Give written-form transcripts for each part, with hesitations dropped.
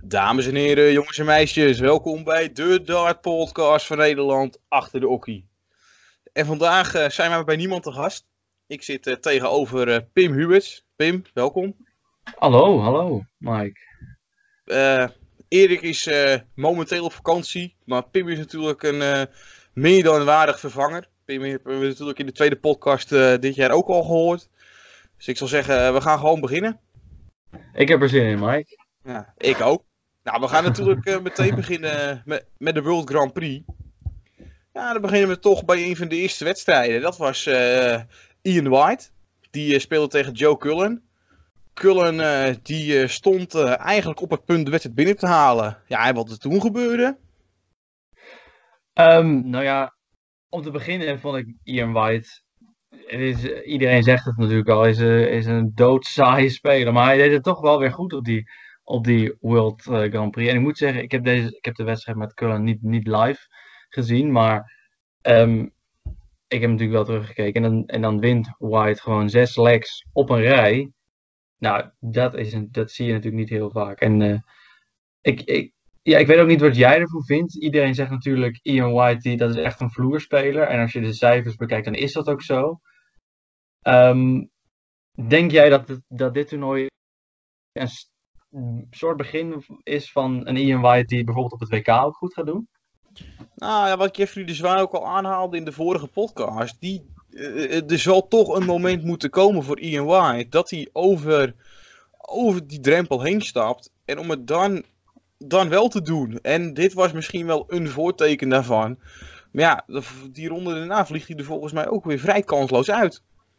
Dames en heren, jongens en meisjes, welkom bij de Dart Podcast van Nederland achter de okkie. En vandaag zijn we bij niemand te gast. Ik zit tegenover Pim Huberts. Pim, welkom. Hallo Mike. Erik is momenteel op vakantie, maar Pim is natuurlijk een meer dan waardig vervanger. Pim hebben we natuurlijk in de tweede podcast dit jaar ook al gehoord. Dus ik zal zeggen, we gaan gewoon beginnen. Ik heb er zin in, Mike. Ja, ik ook. Nou, we gaan natuurlijk meteen beginnen met de World Grand Prix. Ja, dan beginnen we toch bij een van de eerste wedstrijden. Dat was Ian White. Die speelde tegen Joe Cullen. Cullen die stond eigenlijk op het punt de wedstrijd binnen te halen. Ja, en wat er toen gebeurde? Nou ja, om te beginnen vond ik Ian White. Iedereen zegt het natuurlijk al, is een doodsaaie speler. Maar hij deed het toch wel weer goed op die World Grand Prix. En ik moet zeggen, ik heb de wedstrijd met Cullen niet live gezien. Maar ik heb natuurlijk wel teruggekeken. En dan wint White gewoon 6 legs op een rij. Nou, dat zie je natuurlijk niet heel vaak. En ik weet ook niet wat jij ervan vindt. Iedereen zegt natuurlijk Ian White, dat is echt een vloerspeler. En als je de cijfers bekijkt, dan is dat ook zo. Denk jij dat dit toernooi een soort begin is van een Ian White die bijvoorbeeld op het WK ook goed gaat doen? Nou ja, wat Jeffrey de Zwaan ook al aanhaalde in de vorige podcast. Er zal toch een moment moeten komen voor Ian White. Dat hij over die drempel heen stapt. En om het dan wel te doen. En dit was misschien wel een voorteken daarvan. Maar ja, die ronde daarna vliegt hij er volgens mij ook weer vrij kansloos uit.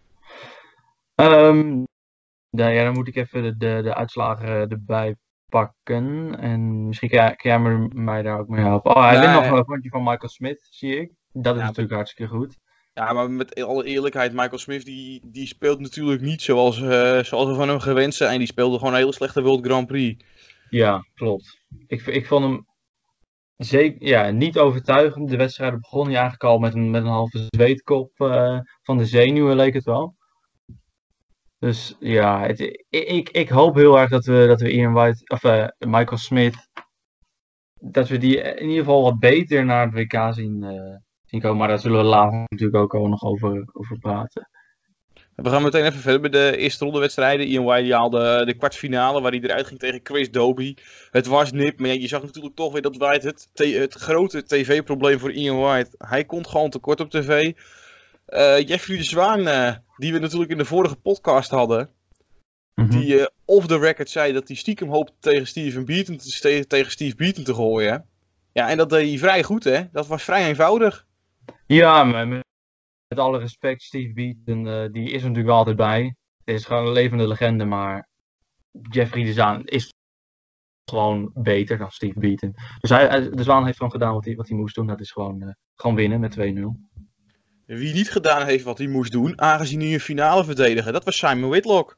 Dan moet ik even de uitslagen erbij pakken. En misschien kan jij mij daar ook mee helpen. Hij wint nog een rondje van Michael Smith, zie ik. Dat is natuurlijk hartstikke goed. Ja, maar met alle eerlijkheid, Michael Smith die speelt natuurlijk niet zoals we van hem gewend zijn. Die speelde gewoon een hele slechte World Grand Prix. Ja, klopt. Ik vond hem zeker niet overtuigend. De wedstrijd begon hij eigenlijk al met een halve zweetkop van de zenuwen, leek het wel. Dus ja, ik hoop heel erg dat we Ian White, of Michael Smith, dat we die in ieder geval wat beter naar het WK zien komen. Maar daar zullen we later natuurlijk ook al nog over praten. We gaan meteen even verder bij de eerste ronde wedstrijden. Ian White haalde de kwartfinale waar hij eruit ging tegen Chris Dobie. Het was nip, maar je zag natuurlijk toch weer dat White het grote tv-probleem voor Ian White. Hij komt gewoon tekort op tv. Jeffrey de Zwaan, die we natuurlijk in de vorige podcast hadden. Die off the record zei dat hij stiekem hoopte tegen Steve Beaton te gooien. Ja, en dat deed hij vrij goed, hè? Dat was vrij eenvoudig. Ja, met alle respect, Steve Beaton, die is er natuurlijk wel altijd bij. Het is gewoon een levende legende, maar Jeffrey de Zwaan is gewoon beter dan Steve Beaton. Dus de Zwaan heeft gewoon gedaan wat hij moest doen. Dat is gewoon winnen met 2-0. Wie niet gedaan heeft wat hij moest doen, aangezien hij een finale verdedigen, dat was Simon Whitlock.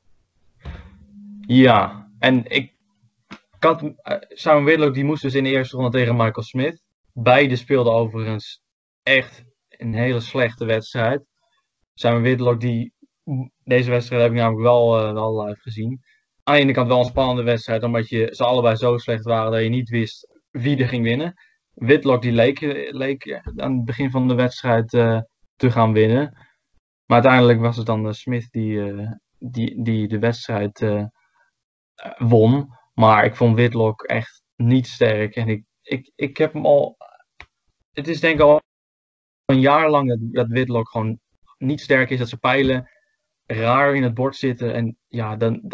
Ja, en Simon Whitlock die moest dus in de eerste ronde tegen Michael Smith. Beide speelden overigens echt een hele slechte wedstrijd. Simon Whitlock, deze wedstrijd heb ik namelijk wel live gezien. Aan de ene kant wel een spannende wedstrijd, omdat ze allebei zo slecht waren dat je niet wist wie er ging winnen. Whitlock die leek aan het begin van de wedstrijd te gaan winnen. Maar uiteindelijk was het dan Smith die de wedstrijd won. Maar ik vond Whitlock echt niet sterk. En ik heb hem al... Het is denk ik al een jaar lang dat Whitlock gewoon niet sterk is. Dat zijn pijlen raar in het bord zitten. En ja,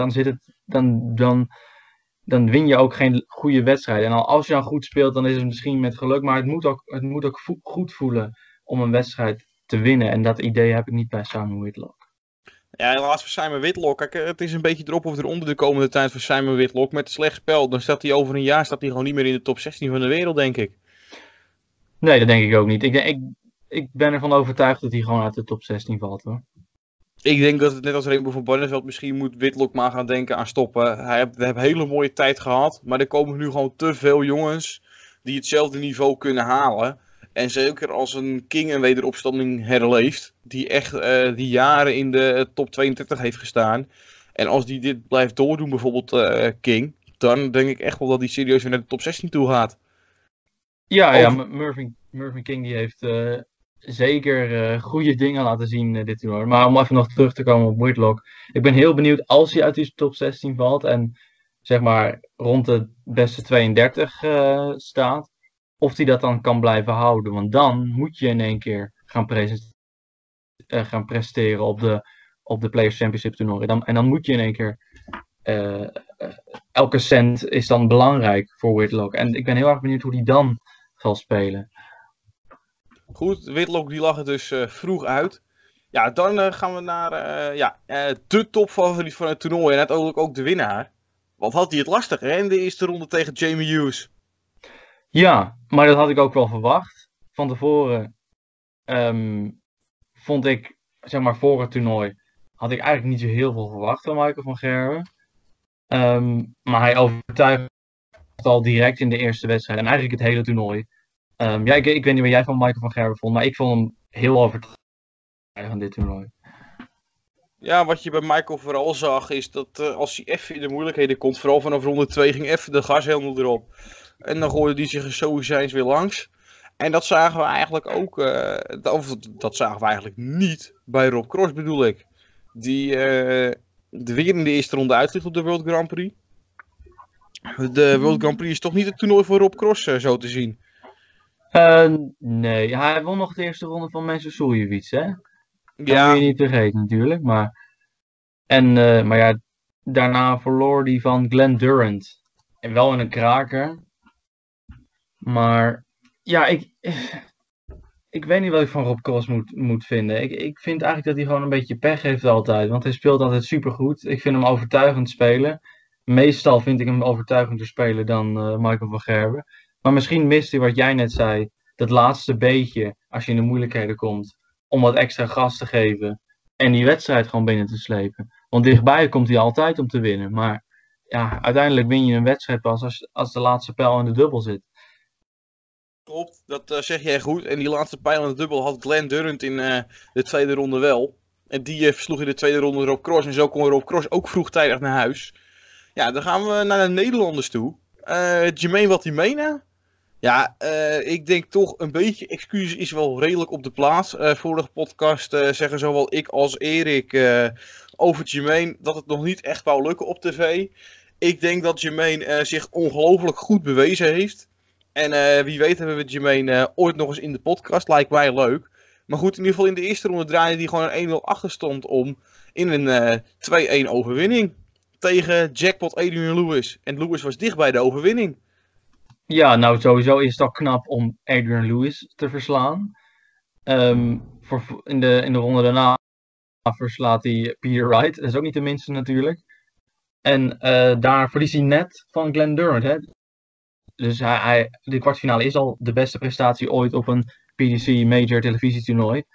dan win je ook geen goede wedstrijd. En als je dan goed speelt, dan is het misschien met geluk. Maar het moet ook goed voelen om een wedstrijd te winnen. En dat idee heb ik niet bij Simon Whitlock. Ja, helaas voor Simon Whitlock. Kijk, het is een beetje erop of eronder de komende tijd voor Simon Whitlock. Met slecht spel, dan staat hij over een jaar gewoon niet meer in de top 16 van de wereld, denk ik. Nee, dat denk ik ook niet. Ik ben ervan overtuigd dat hij gewoon uit de top 16 valt, hoor. Ik denk dat het net als Rainbow van Barneveld, misschien moet Whitlock maar gaan denken aan stoppen. We hebben een hele mooie tijd gehad, maar er komen nu gewoon te veel jongens die hetzelfde niveau kunnen halen. En zeker als een King een wederopstanding herleeft, die echt die jaren in de top 32 heeft gestaan. En als die dit blijft doordoen, bijvoorbeeld King, dan denk ik echt wel dat hij serieus weer naar de top 16 toe gaat. Ja, Mervyn King die heeft zeker goede dingen laten zien dit toernooi. Maar om even nog terug te komen op Whitlock. Ik ben heel benieuwd als hij uit die top 16 valt en zeg maar rond de beste 32 staat. Of hij dat dan kan blijven houden. Want dan moet je in één keer gaan presteren op de Players Championship toernooi. En dan moet je in één keer elke cent is dan belangrijk voor Whitlock. En ik ben heel erg benieuwd hoe die dan zal spelen. Goed, Whitlock die lag er dus vroeg uit. Ja, dan gaan we naar de topfavoriet van het toernooi en uiteindelijk ook de winnaar. Wat had hij het lastig hè, in de eerste ronde tegen Jamie Hughes. Ja, maar dat had ik ook wel verwacht. Van tevoren vond ik, zeg maar voor het toernooi, had ik eigenlijk niet zo heel veel verwacht van Michael van Gerwen. Maar hij overtuigde al direct in de eerste wedstrijd en eigenlijk het hele toernooi. Ik weet niet wat jij van Michael van Gerwen vond, maar ik vond hem heel overtuigend aan dit toernooi. Ja, wat je bij Michael vooral zag is dat als hij even in de moeilijkheden komt, vooral vanaf ronde 2 ging even de gashelemaal erop. En dan gooide hij zich er sowieso eens weer langs. En dat zagen we eigenlijk ook, dat zagen we eigenlijk niet bij Rob Cross bedoel ik. Die weer in de eerste ronde uitvliegt op de World Grand Prix. De World Grand Prix is toch niet het toernooi voor Rob Cross zo te zien? Nee, hij won nog de eerste ronde van Mensur Suljovic, hè? Dat Ja, moet je niet vergeten natuurlijk, maar ja, daarna verloor hij van Glenn Durant. En wel in een kraker. Maar ja, ik weet niet wat ik van Rob Cross moet vinden. Ik vind eigenlijk dat hij gewoon een beetje pech heeft altijd. Want hij speelt altijd supergoed. Ik vind hem overtuigend spelen. Meestal vind ik hem overtuigender spelen dan Michael van Gerwen. Maar misschien mist hij wat jij net zei. Dat laatste beetje, als je in de moeilijkheden komt. Om wat extra gas te geven. En die wedstrijd gewoon binnen te slepen. Want dichtbij komt hij altijd om te winnen. Maar ja, uiteindelijk win je een wedstrijd pas als de laatste pijl in de dubbel zit. klopt. Dat zeg jij goed. En die laatste pijl in de dubbel had Glenn Durant in de tweede ronde wel. En die versloeg in de tweede ronde Rob Cross. En zo kon Rob Cross ook vroegtijdig naar huis. Ja, dan gaan we naar de Nederlanders toe. Jermaine Watimena. Ja, ik denk toch een beetje excuses is wel redelijk op de plaats. Vorige podcast zeggen zowel ik als Erik over Jermaine dat het nog niet echt wou lukken op tv. Ik denk dat Jermaine zich ongelooflijk goed bewezen heeft. En wie weet hebben we Jermaine ooit nog eens in de podcast. Lijkt mij leuk. Maar goed, in ieder geval in de eerste ronde draaide hij gewoon een 1-0 achterstand om in een 2-1 overwinning. Tegen jackpot Adrian Lewis. En Lewis was dicht bij de overwinning. Ja, nou sowieso is het al knap om Adrian Lewis te verslaan. In de ronde daarna verslaat hij Peter Wright. Dat is ook niet de minste natuurlijk. En daar verliest hij net van Glenn Durant. Hè? Dus de kwartfinale is al de beste prestatie ooit op een PDC Major televisietoernooi.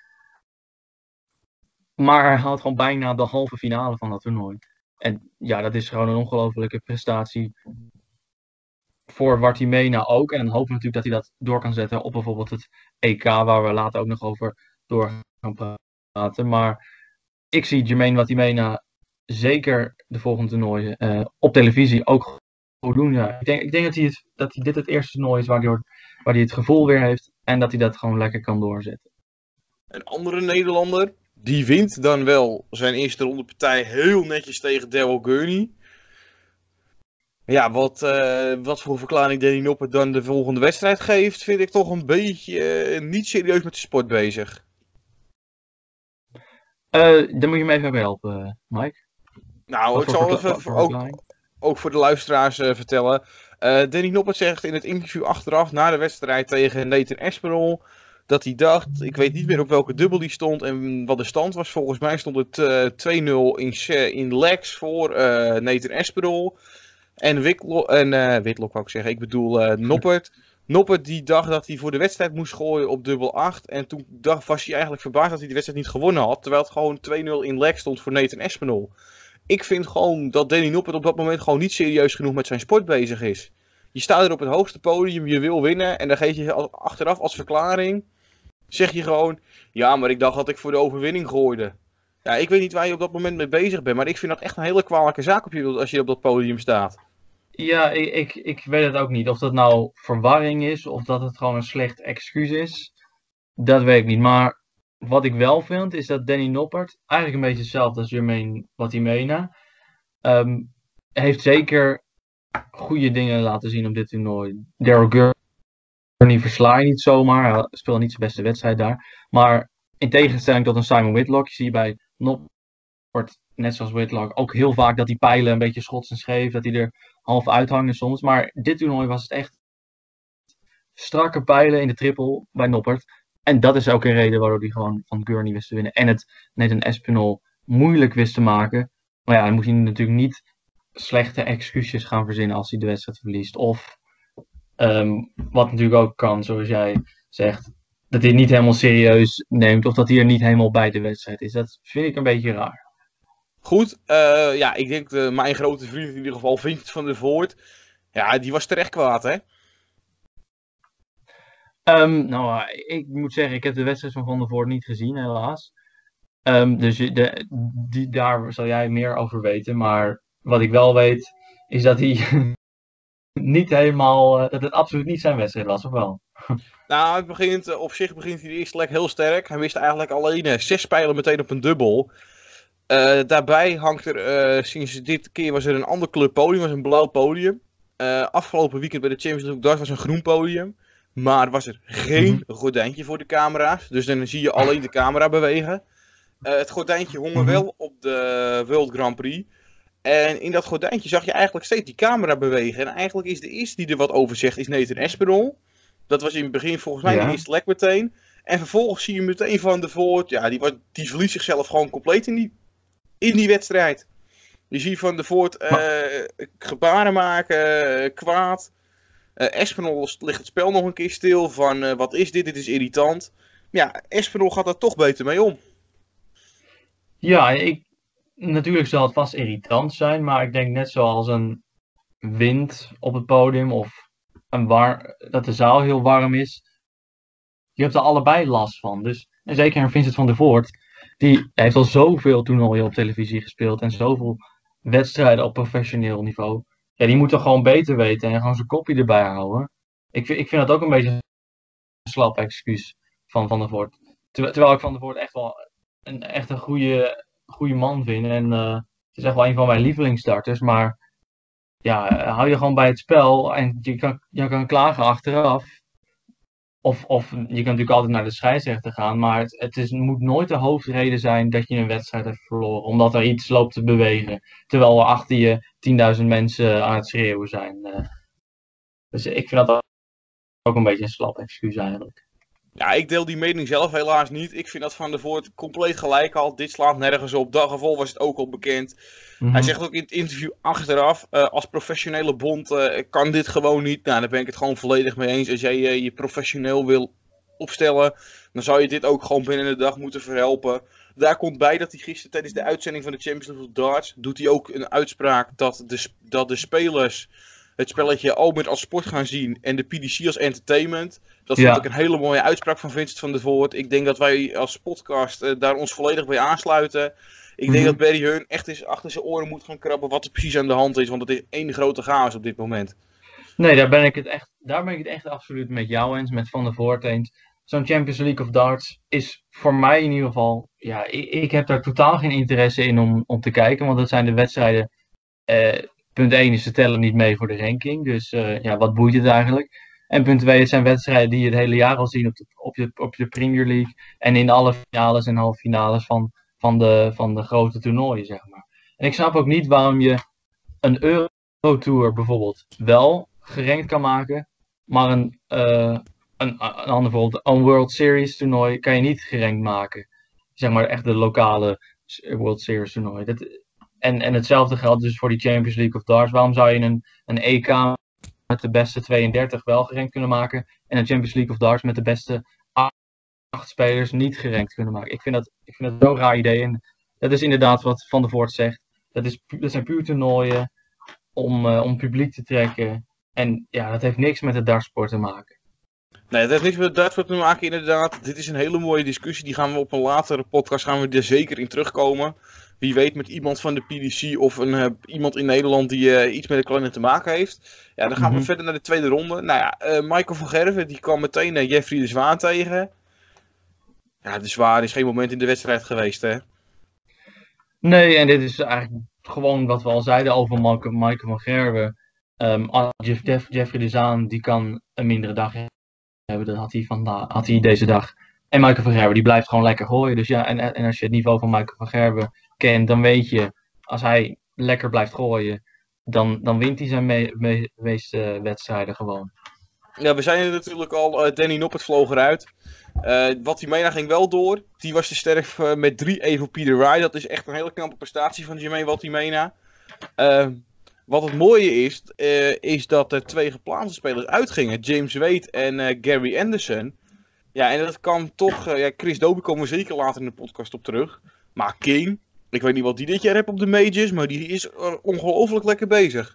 Maar hij haalt gewoon bijna de halve finale van dat toernooi. En ja, dat is gewoon een ongelofelijke prestatie voor Watimena ook. En dan hopen we natuurlijk dat hij dat door kan zetten op bijvoorbeeld het EK, waar we later ook nog over door gaan praten. Maar ik zie Jermaine Watimena zeker de volgende toernooien op televisie ook goed doen. Ja. Ik denk dat hij dit het eerste toernooi is waar hij het gevoel weer heeft en dat hij dat gewoon lekker kan doorzetten. Een andere Nederlander, die wint dan wel zijn eerste ronde partij heel netjes tegen Daryl Gurney. Ja, wat voor verklaring Danny Noppert dan de volgende wedstrijd geeft, vind ik toch een beetje niet serieus met de sport bezig. Dan moet je me even helpen, Mike. Nou, ik zal even ook voor de luisteraars vertellen. Danny Noppert zegt in het interview achteraf na de wedstrijd tegen Nathan Aspinall dat hij dacht, ik weet niet meer op welke dubbel die stond en wat de stand was. Volgens mij stond het 2-0 in legs voor Nathan Aspinall. En Whitlock wou ik zeggen, ik bedoel Noppert. Noppert die dacht dat hij voor de wedstrijd moest gooien op dubbel 8. En toen was hij eigenlijk verbaasd dat hij de wedstrijd niet gewonnen had. Terwijl het gewoon 2-0 in leg stond voor Nathan Aspinall. Ik vind gewoon dat Danny Noppert op dat moment gewoon niet serieus genoeg met zijn sport bezig is. Je staat er op het hoogste podium, je wil winnen. En dan geef je achteraf als verklaring, zeg je gewoon, ja maar ik dacht dat ik voor de overwinning gooide. Ja, ik weet niet waar je op dat moment mee bezig bent. Maar ik vind dat echt een hele kwalijke zaak als je op dat podium staat. Ja, ik weet het ook niet. Of dat nou verwarring is, of dat het gewoon een slecht excuus is. Dat weet ik niet. Maar wat ik wel vind, is dat Danny Noppert, eigenlijk een beetje hetzelfde als Jermaine Watimena, heeft zeker goede dingen laten zien op dit toernooi. Daryl Gurney versla je niet zomaar. Hij speelde niet zijn beste wedstrijd daar. Maar in tegenstelling tot een Simon Whitlock, zie je bij Noppert, net zoals Whitlock, ook heel vaak dat die pijlen een beetje schots en scheef, dat die er half uithangen soms. Maar dit toernooi was het echt strakke pijlen in de triple bij Noppert. En dat is ook een reden waarom hij gewoon van Gurney wist te winnen. En het Nathan Espinol moeilijk wist te maken. Maar ja, dan moet hij natuurlijk niet slechte excuses gaan verzinnen als hij de wedstrijd verliest. Of, wat natuurlijk ook kan, zoals jij zegt, dat hij het niet helemaal serieus neemt. Of dat hij er niet helemaal bij de wedstrijd is. Dat vind ik een beetje raar. Goed, ja, ik denk mijn grote vriend in ieder geval, Vincent van der Voort. Ja, die was terecht kwaad, hè? Nou, ik moet zeggen, ik heb de wedstrijd van der Voort niet gezien, helaas. Dus daar zal jij meer over weten. Maar wat ik wel weet, is dat hij niet helemaal, dat het absoluut niet zijn wedstrijd was, of wel? Nou, op zich begint hij de eerste lek heel sterk. Hij wist eigenlijk alleen 6 pijlen meteen op een dubbel. Daarbij hangt er, sinds dit keer was er een ander kleur podium, was een blauw podium. Afgelopen weekend bij de Champions League Darts was een groen podium. Maar was er geen gordijntje voor de camera's. Dus dan zie je alleen de camera bewegen. Het gordijntje hong er wel op de World Grand Prix. En in dat gordijntje zag je eigenlijk steeds die camera bewegen. En eigenlijk is de eerste die er wat over zegt, is Nathan Espinol. Dat was in het begin volgens mij de eerste lek meteen. En vervolgens zie je meteen Van der Voort. Ja, die verliest zichzelf gewoon compleet in die wedstrijd. Je ziet Van der Voort gebaren maken, kwaad. Espinol ligt het spel nog een keer stil van wat is dit? Dit is irritant. Ja, Espinol gaat daar toch beter mee om. Ja, natuurlijk zal het vast irritant zijn, maar ik denk net zoals een wind op het podium of dat de zaal heel warm is. Je hebt er allebei last van. Dus, en zeker Vincent van der Voort, die heeft al zoveel toernooien op televisie gespeeld en zoveel wedstrijden op professioneel niveau. Ja, die moet er gewoon beter weten en gewoon zijn kopje erbij houden. Ik vind dat ook een beetje een slap excuus van der Voort. Terwijl ik Van der Voort echt wel echt een goede man vind. En het is echt wel een van mijn lievelingsstarters. Maar ja, hou je gewoon bij het spel en je kan klagen achteraf. Of je kan natuurlijk altijd naar de scheidsrechter gaan, maar moet nooit de hoofdreden zijn dat je een wedstrijd hebt verloren, omdat er iets loopt te bewegen, terwijl er achter je 10.000 mensen aan het schreeuwen zijn. Dus ik vind dat ook een beetje een slap excuus eigenlijk. Ja, ik deel die mening zelf helaas niet. Ik vind dat Van der Voort compleet gelijk had. Dit slaat nergens op. Dag ervoor was het ook al bekend. Hij zegt ook in het interview achteraf, als professionele bond kan dit gewoon niet. Nou, daar ben ik het gewoon volledig mee eens. Als jij je professioneel wil opstellen, dan zou je dit ook gewoon binnen de dag moeten verhelpen. Daar komt bij dat hij gisteren tijdens de uitzending van de Champions League Darts, doet hij ook een uitspraak dat de spelers het spelletje al met als sport gaan zien en de PDC als entertainment. Dat vond ik een hele mooie uitspraak van Vincent van der Voort. Ik denk dat wij als podcast daar ons volledig bij aansluiten. Ik denk dat Barry Hearn echt eens achter zijn oren moet gaan krabben wat er precies aan de hand is. Want het is één grote chaos op dit moment. Nee, daar ben ik het echt absoluut met jou eens, met Van der Voort eens. Zo'n Champions League of Darts is voor mij in ieder geval... Ja, ik heb daar totaal geen interesse in om te kijken. Want dat zijn de wedstrijden... punt 1 is, ze tellen niet mee voor de ranking. Dus ja, wat boeit het eigenlijk? En punt 2, het zijn wedstrijden die je het hele jaar al zien op de Premier League. En in alle finales en halve finales van de grote toernooien, zeg maar. En ik snap ook niet waarom je een Eurotour bijvoorbeeld wel gerankt kan maken. Maar een ander bijvoorbeeld, een World Series toernooi kan je niet gerankt maken. Zeg maar echt de lokale World Series toernooi. En hetzelfde geldt dus voor die Champions League of Darts. Waarom zou je een EK met de beste 32 wel gerankt kunnen maken en een Champions League of Darts met de beste 8 spelers niet gerankt kunnen maken? Ik vind dat zo'n raar idee. En dat is inderdaad wat Van der Voort zegt. Dat zijn puur toernooien om publiek te trekken. En ja, dat heeft niks met het dartsport te maken. Nee, dat heeft niks met het dartsport te maken inderdaad. Dit is een hele mooie discussie. Die gaan we op een latere podcast er zeker in terugkomen. Wie weet met iemand van de PDC of iemand in Nederland die iets met de kalender te maken heeft. Ja, dan gaan we verder naar de tweede ronde. Nou ja, Michael van Gerwen die kwam meteen Jeffrey de Zwaan tegen. Ja, de Zwaan is geen moment in de wedstrijd geweest, hè? Nee, en dit is eigenlijk gewoon wat we al zeiden over Michael van Gerwen. Jeffrey de Zaan die kan een mindere dag hebben, dat had hij deze dag. En Michael van Gerwen die blijft gewoon lekker gooien. Dus ja, en als je het niveau van Michael van Gerwen kent, dan weet je, als hij lekker blijft gooien, dan wint hij zijn meeste wedstrijden gewoon. Ja, we zijn er natuurlijk al. Danny Noppert vloog eruit. Watimena ging wel door. Die was te sterk met 3 voor Peter Wright. Dat is echt een hele knappe prestatie van Jermaine Watimena. Wat het mooie is dat er 2 geplaatste spelers uitgingen. James Wade en Gary Anderson. Ja, en dat kan toch... Chris Dobie komen we zeker later in de podcast op terug. Maar King, ik weet niet wat die dit jaar heeft op de majors, maar die is ongelooflijk lekker bezig.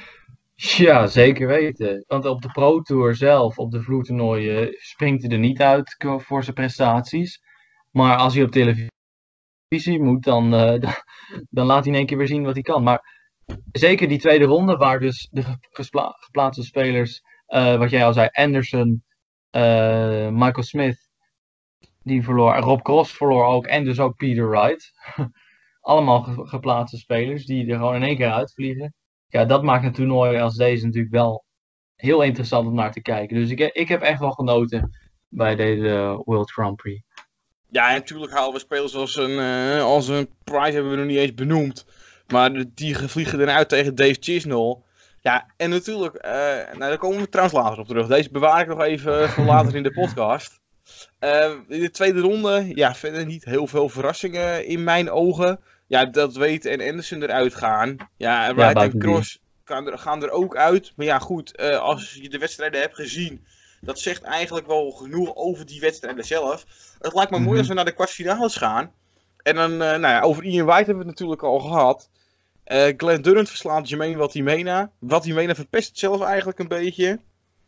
Ja, zeker weten. Want op de Pro Tour zelf, op de vloertoernooien, springt hij er niet uit voor zijn prestaties. Maar als hij op televisie moet, dan laat hij in één keer weer zien wat hij kan. Maar zeker die tweede ronde, waar dus de geplaatste spelers, wat jij al zei, Anderson, Michael Smith, die verloor, Rob Cross verloor ook, en dus ook Peter Wright. Allemaal geplaatste spelers die er gewoon in één keer uitvliegen. Ja, dat maakt een toernooi als deze natuurlijk wel heel interessant om naar te kijken. Dus ik heb echt wel genoten bij deze World Grand Prix. Ja, en natuurlijk halen we spelers als een prize hebben we nog niet eens benoemd. Maar die vliegen eruit tegen Dave Chisnell. Ja, en natuurlijk, daar komen we trouwens later op terug. Deze bewaar ik nog even voor later in de podcast. In de tweede ronde, ja, verder niet heel veel verrassingen in mijn ogen. Ja, dat Wade en Anderson eruit gaan. Ja, Wright en Cross gaan er ook uit. Maar ja, goed, als je de wedstrijden hebt gezien, dat zegt eigenlijk wel genoeg over die wedstrijden zelf. Het lijkt me mooi als we naar de kwartfinales gaan. En dan, nou ja, over Ian White hebben we het natuurlijk al gehad. Glenn Durrant verslaat Jermaine Watimena. Watimena verpest het zelf eigenlijk een beetje.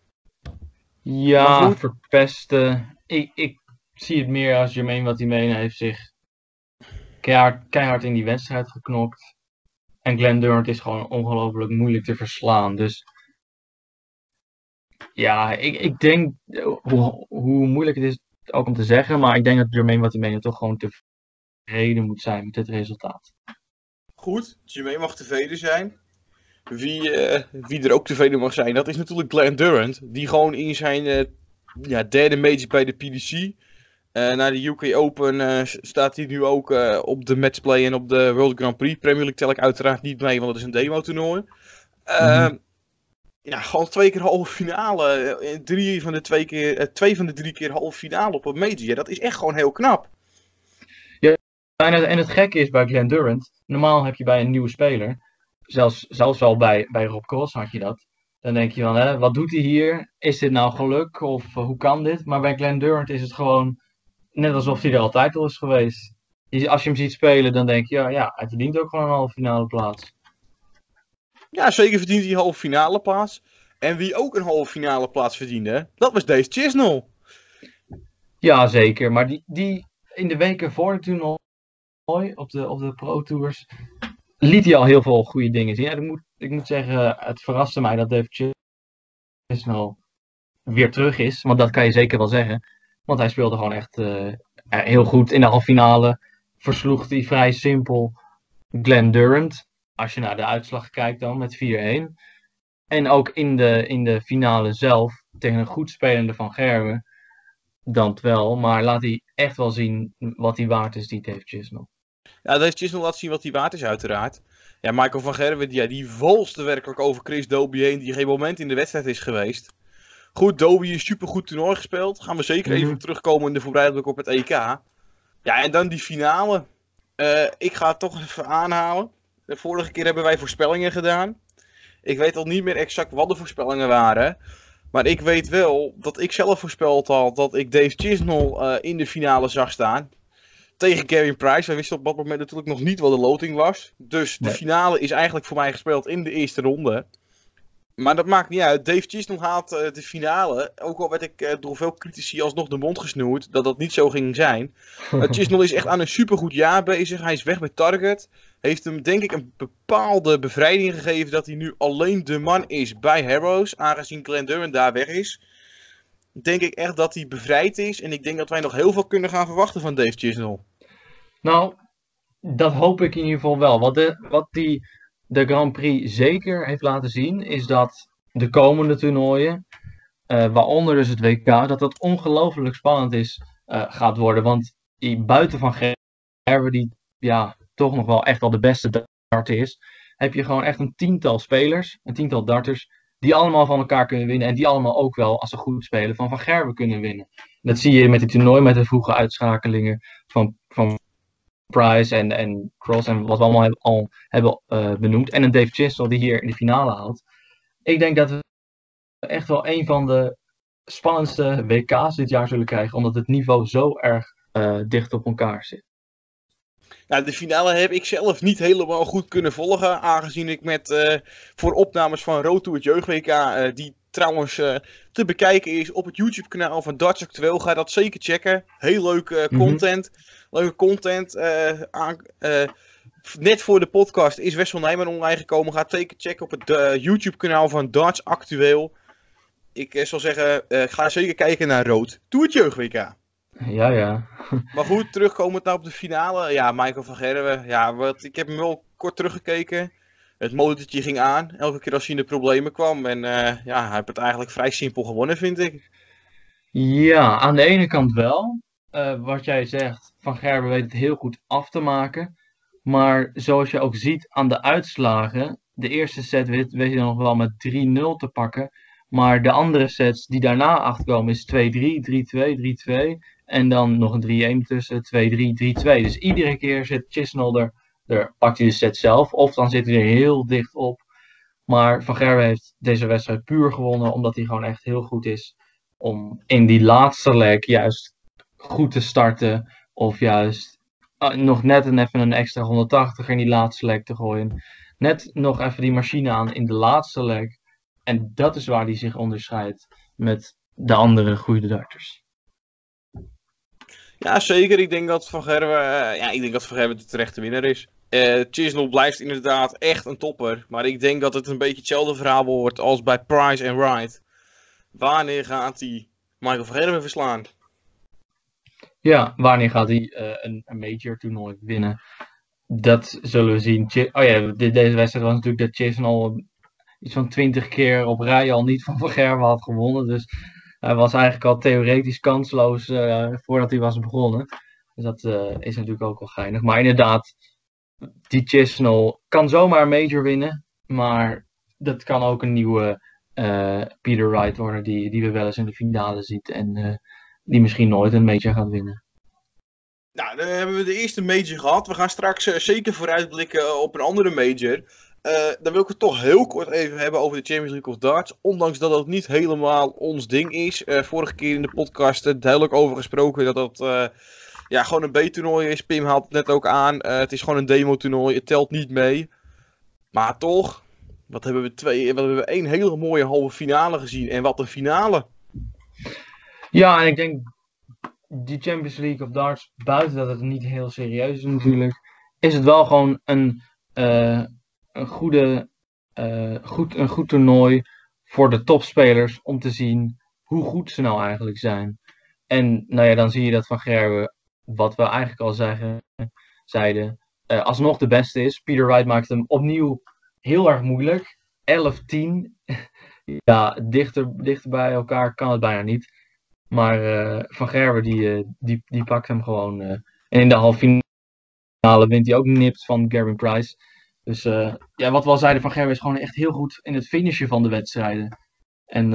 Ja, verpesten. Ik zie het meer als Jermaine Watimena heeft zich keihard in die wedstrijd geknokt. En Glenn Durrant is gewoon ongelooflijk moeilijk te verslaan. Dus ja, ik denk, hoe moeilijk het is ook om te zeggen, maar ik denk dat Jermaine Watimena toch gewoon tevreden moet zijn met het resultaat. Goed, Jermaine mag tevreden zijn. Wie er ook tevreden mag zijn, dat is natuurlijk Glenn Durrant. Die gewoon in zijn derde major bij de PDC. Na de UK Open staat hij nu ook op de matchplay en op de World Grand Prix. Premier League tel ik uiteraard niet mee, want dat is een demo toernooi. Ja, gewoon 2 keer halve finale. 2 van de 3 keer halve finale op een major. Ja, dat is echt gewoon heel knap. Ja, en het gekke is bij Glenn Durrant, normaal heb je bij een nieuwe speler, zelfs al bij Rob Cross had je dat. Dan denk je van, wat doet hij hier? Is dit nou geluk? Of hoe kan dit? Maar bij Glenn Durrant is het gewoon net alsof hij er altijd al is geweest. Als je hem ziet spelen, dan denk je, ja, hij verdient ook gewoon een halve finale plaats. Ja, zeker verdient hij een halve finale plaats. En wie ook een halve finale plaats verdiende, dat was Dave Chisnell. Ja, zeker. Maar die in de weken voor het toernooi, op de Pro Tours, liet hij al heel veel goede dingen zien. Ja, ik moet zeggen, het verraste mij dat Dave Chisnell weer terug is. Want dat kan je zeker wel zeggen. Want hij speelde gewoon echt heel goed in de halve finale. Versloeg hij vrij simpel Glenn Durrant. Als je naar de uitslag kijkt dan met 4-1. En ook in de finale zelf tegen een goed spelende Van Gerwen. Dan wel, maar laat hij echt wel zien wat hij waard is, die Dave Chisnell. Ja, Dave Chisnell laat zien wat hij waard is uiteraard. Ja, Michael van Gerwen, die volste werkelijk over Chris Dobie heen, die geen moment in de wedstrijd is geweest. Goed, Dobie is supergoed toernooi gespeeld. Gaan we zeker even terugkomen in de voorbereiding op het EK. Ja, en dan die finale. Ik ga het toch even aanhalen. De vorige keer hebben wij voorspellingen gedaan. Ik weet al niet meer exact wat de voorspellingen waren. Maar ik weet wel dat ik zelf voorspeld had dat ik Dave Chisnell in de finale zag staan. Tegen Gary Price. Wij wisten op dat moment natuurlijk nog niet wat de loting was. Dus de finale is eigenlijk voor mij gespeeld in de eerste ronde. Maar dat maakt niet uit. Dave Chisnell haalt de finale. Ook al werd ik door veel critici alsnog de mond gesnoerd dat dat niet zo ging zijn. Chisnell is echt aan een supergoed jaar bezig. Hij is weg bij Target. Heeft hem denk ik een bepaalde bevrijding gegeven dat hij nu alleen de man is bij Harrows. Aangezien Glenn Durant daar weg is. Denk ik echt dat hij bevrijd is. En ik denk dat wij nog heel veel kunnen gaan verwachten van Dave Chisnell. Nou, dat hoop ik in ieder geval wel. Wat de Grand Prix zeker heeft laten zien, is dat de komende toernooien, waaronder dus het WK, dat dat ongelooflijk spannend gaat worden. Want buiten van Gerber, die ja, toch nog wel echt wel de beste darter is, heb je gewoon echt een tiental spelers, een tiental darters, die allemaal van elkaar kunnen winnen. En die allemaal ook wel, als ze goed spelen, van Gerber kunnen winnen. Dat zie je met het toernooi, met de vroege uitschakelingen van Price en Cross en wat we allemaal al hebben benoemd. En een Dave Chisnell die hier in de finale haalt. Ik denk dat we echt wel een van de spannendste WK's dit jaar zullen krijgen. Omdat het niveau zo erg dicht op elkaar zit. Nou, de finale heb ik zelf niet helemaal goed kunnen volgen. Aangezien ik voor opnames van Road to het Jeugd WK, die trouwens te bekijken is op het YouTube kanaal van Darts Actueel. Ga dat zeker checken. Heel leuke content. Leuke content. Net voor de podcast is Wessel Nijman online gekomen. Ga zeker checken op het YouTube kanaal van Darts Actueel. Ik zal zeggen, ga zeker kijken naar Road to het Jeugd WK. Ja. Maar goed, terugkomend nou op de finale. Ja, Michael van Gerwen. Ja, ik heb hem wel kort teruggekeken. Het motortje ging aan. Elke keer als hij in de problemen kwam. En ja, hij heeft het eigenlijk vrij simpel gewonnen, vind ik. Ja, aan de ene kant wel. Wat jij zegt, Van Gerwen weet het heel goed af te maken. Maar zoals je ook ziet aan de uitslagen. De eerste set weet je nog wel met 3-0 te pakken. Maar de andere sets die daarna achterkomen is 2-3, 3-2, 3-2. En dan nog een 3-1 tussen, 2-3, 3-2. Dus iedere keer zit Chisnell pakt hij de set zelf. Of dan zit hij er heel dicht op. Maar Van Gerwen heeft deze wedstrijd puur gewonnen. Omdat hij gewoon echt heel goed is om in die laatste leg juist goed te starten. Of juist nog net even een extra 180 in die laatste leg te gooien. Net nog even die machine aan in de laatste leg. En dat is waar hij zich onderscheidt met de andere goede darters. Ja, zeker. Ik denk dat Van Gerwen de terechte winnaar is. Chisnell blijft inderdaad echt een topper. Maar ik denk dat het een beetje hetzelfde verhaal wordt als bij Price en Wright. Wanneer gaat hij Michael van Gerwen verslaan? Ja, wanneer gaat hij een major toernooi winnen? Dat zullen we zien. Deze wedstrijd was natuurlijk dat Chisnell iets van 20 keer op rij al niet van Gerwen had gewonnen. Dus hij was eigenlijk al theoretisch kansloos voordat hij was begonnen. Dus dat is natuurlijk ook wel geinig. Maar inderdaad, die Chisnell kan zomaar een major winnen. Maar dat kan ook een nieuwe Peter Wright worden die we wel eens in de finale zien. En die misschien nooit een major gaat winnen. Nou, dan hebben we de eerste major gehad. We gaan straks zeker vooruitblikken op een andere major. Dan wil ik het toch heel kort even hebben over de Champions League of Darts. Ondanks dat dat niet helemaal ons ding is. Vorige keer in de podcast duidelijk over gesproken dat dat gewoon een B-toernooi is. Pim haalt het net ook aan. Het is gewoon een demo-toernooi. Het telt niet mee. Maar toch, wat hebben we één hele mooie halve finale gezien. En wat een finale. Ja, en ik denk die Champions League of Darts, buiten dat het niet heel serieus is natuurlijk, is het wel gewoon een goed toernooi voor de topspelers om te zien hoe goed ze nou eigenlijk zijn. En nou ja, dan zie je dat Van Gerwen, wat we eigenlijk al zeiden, alsnog de beste is. Peter Wright maakt hem opnieuw heel erg moeilijk. 11-10. Ja, dichter bij elkaar kan het bijna niet. Maar Van Gerwen die pakt hem gewoon. En in de halve finale wint hij ook nipt van Gavin Price. Dus wat we al zeiden, Van Gerwen is gewoon echt heel goed in het finishen van de wedstrijden. En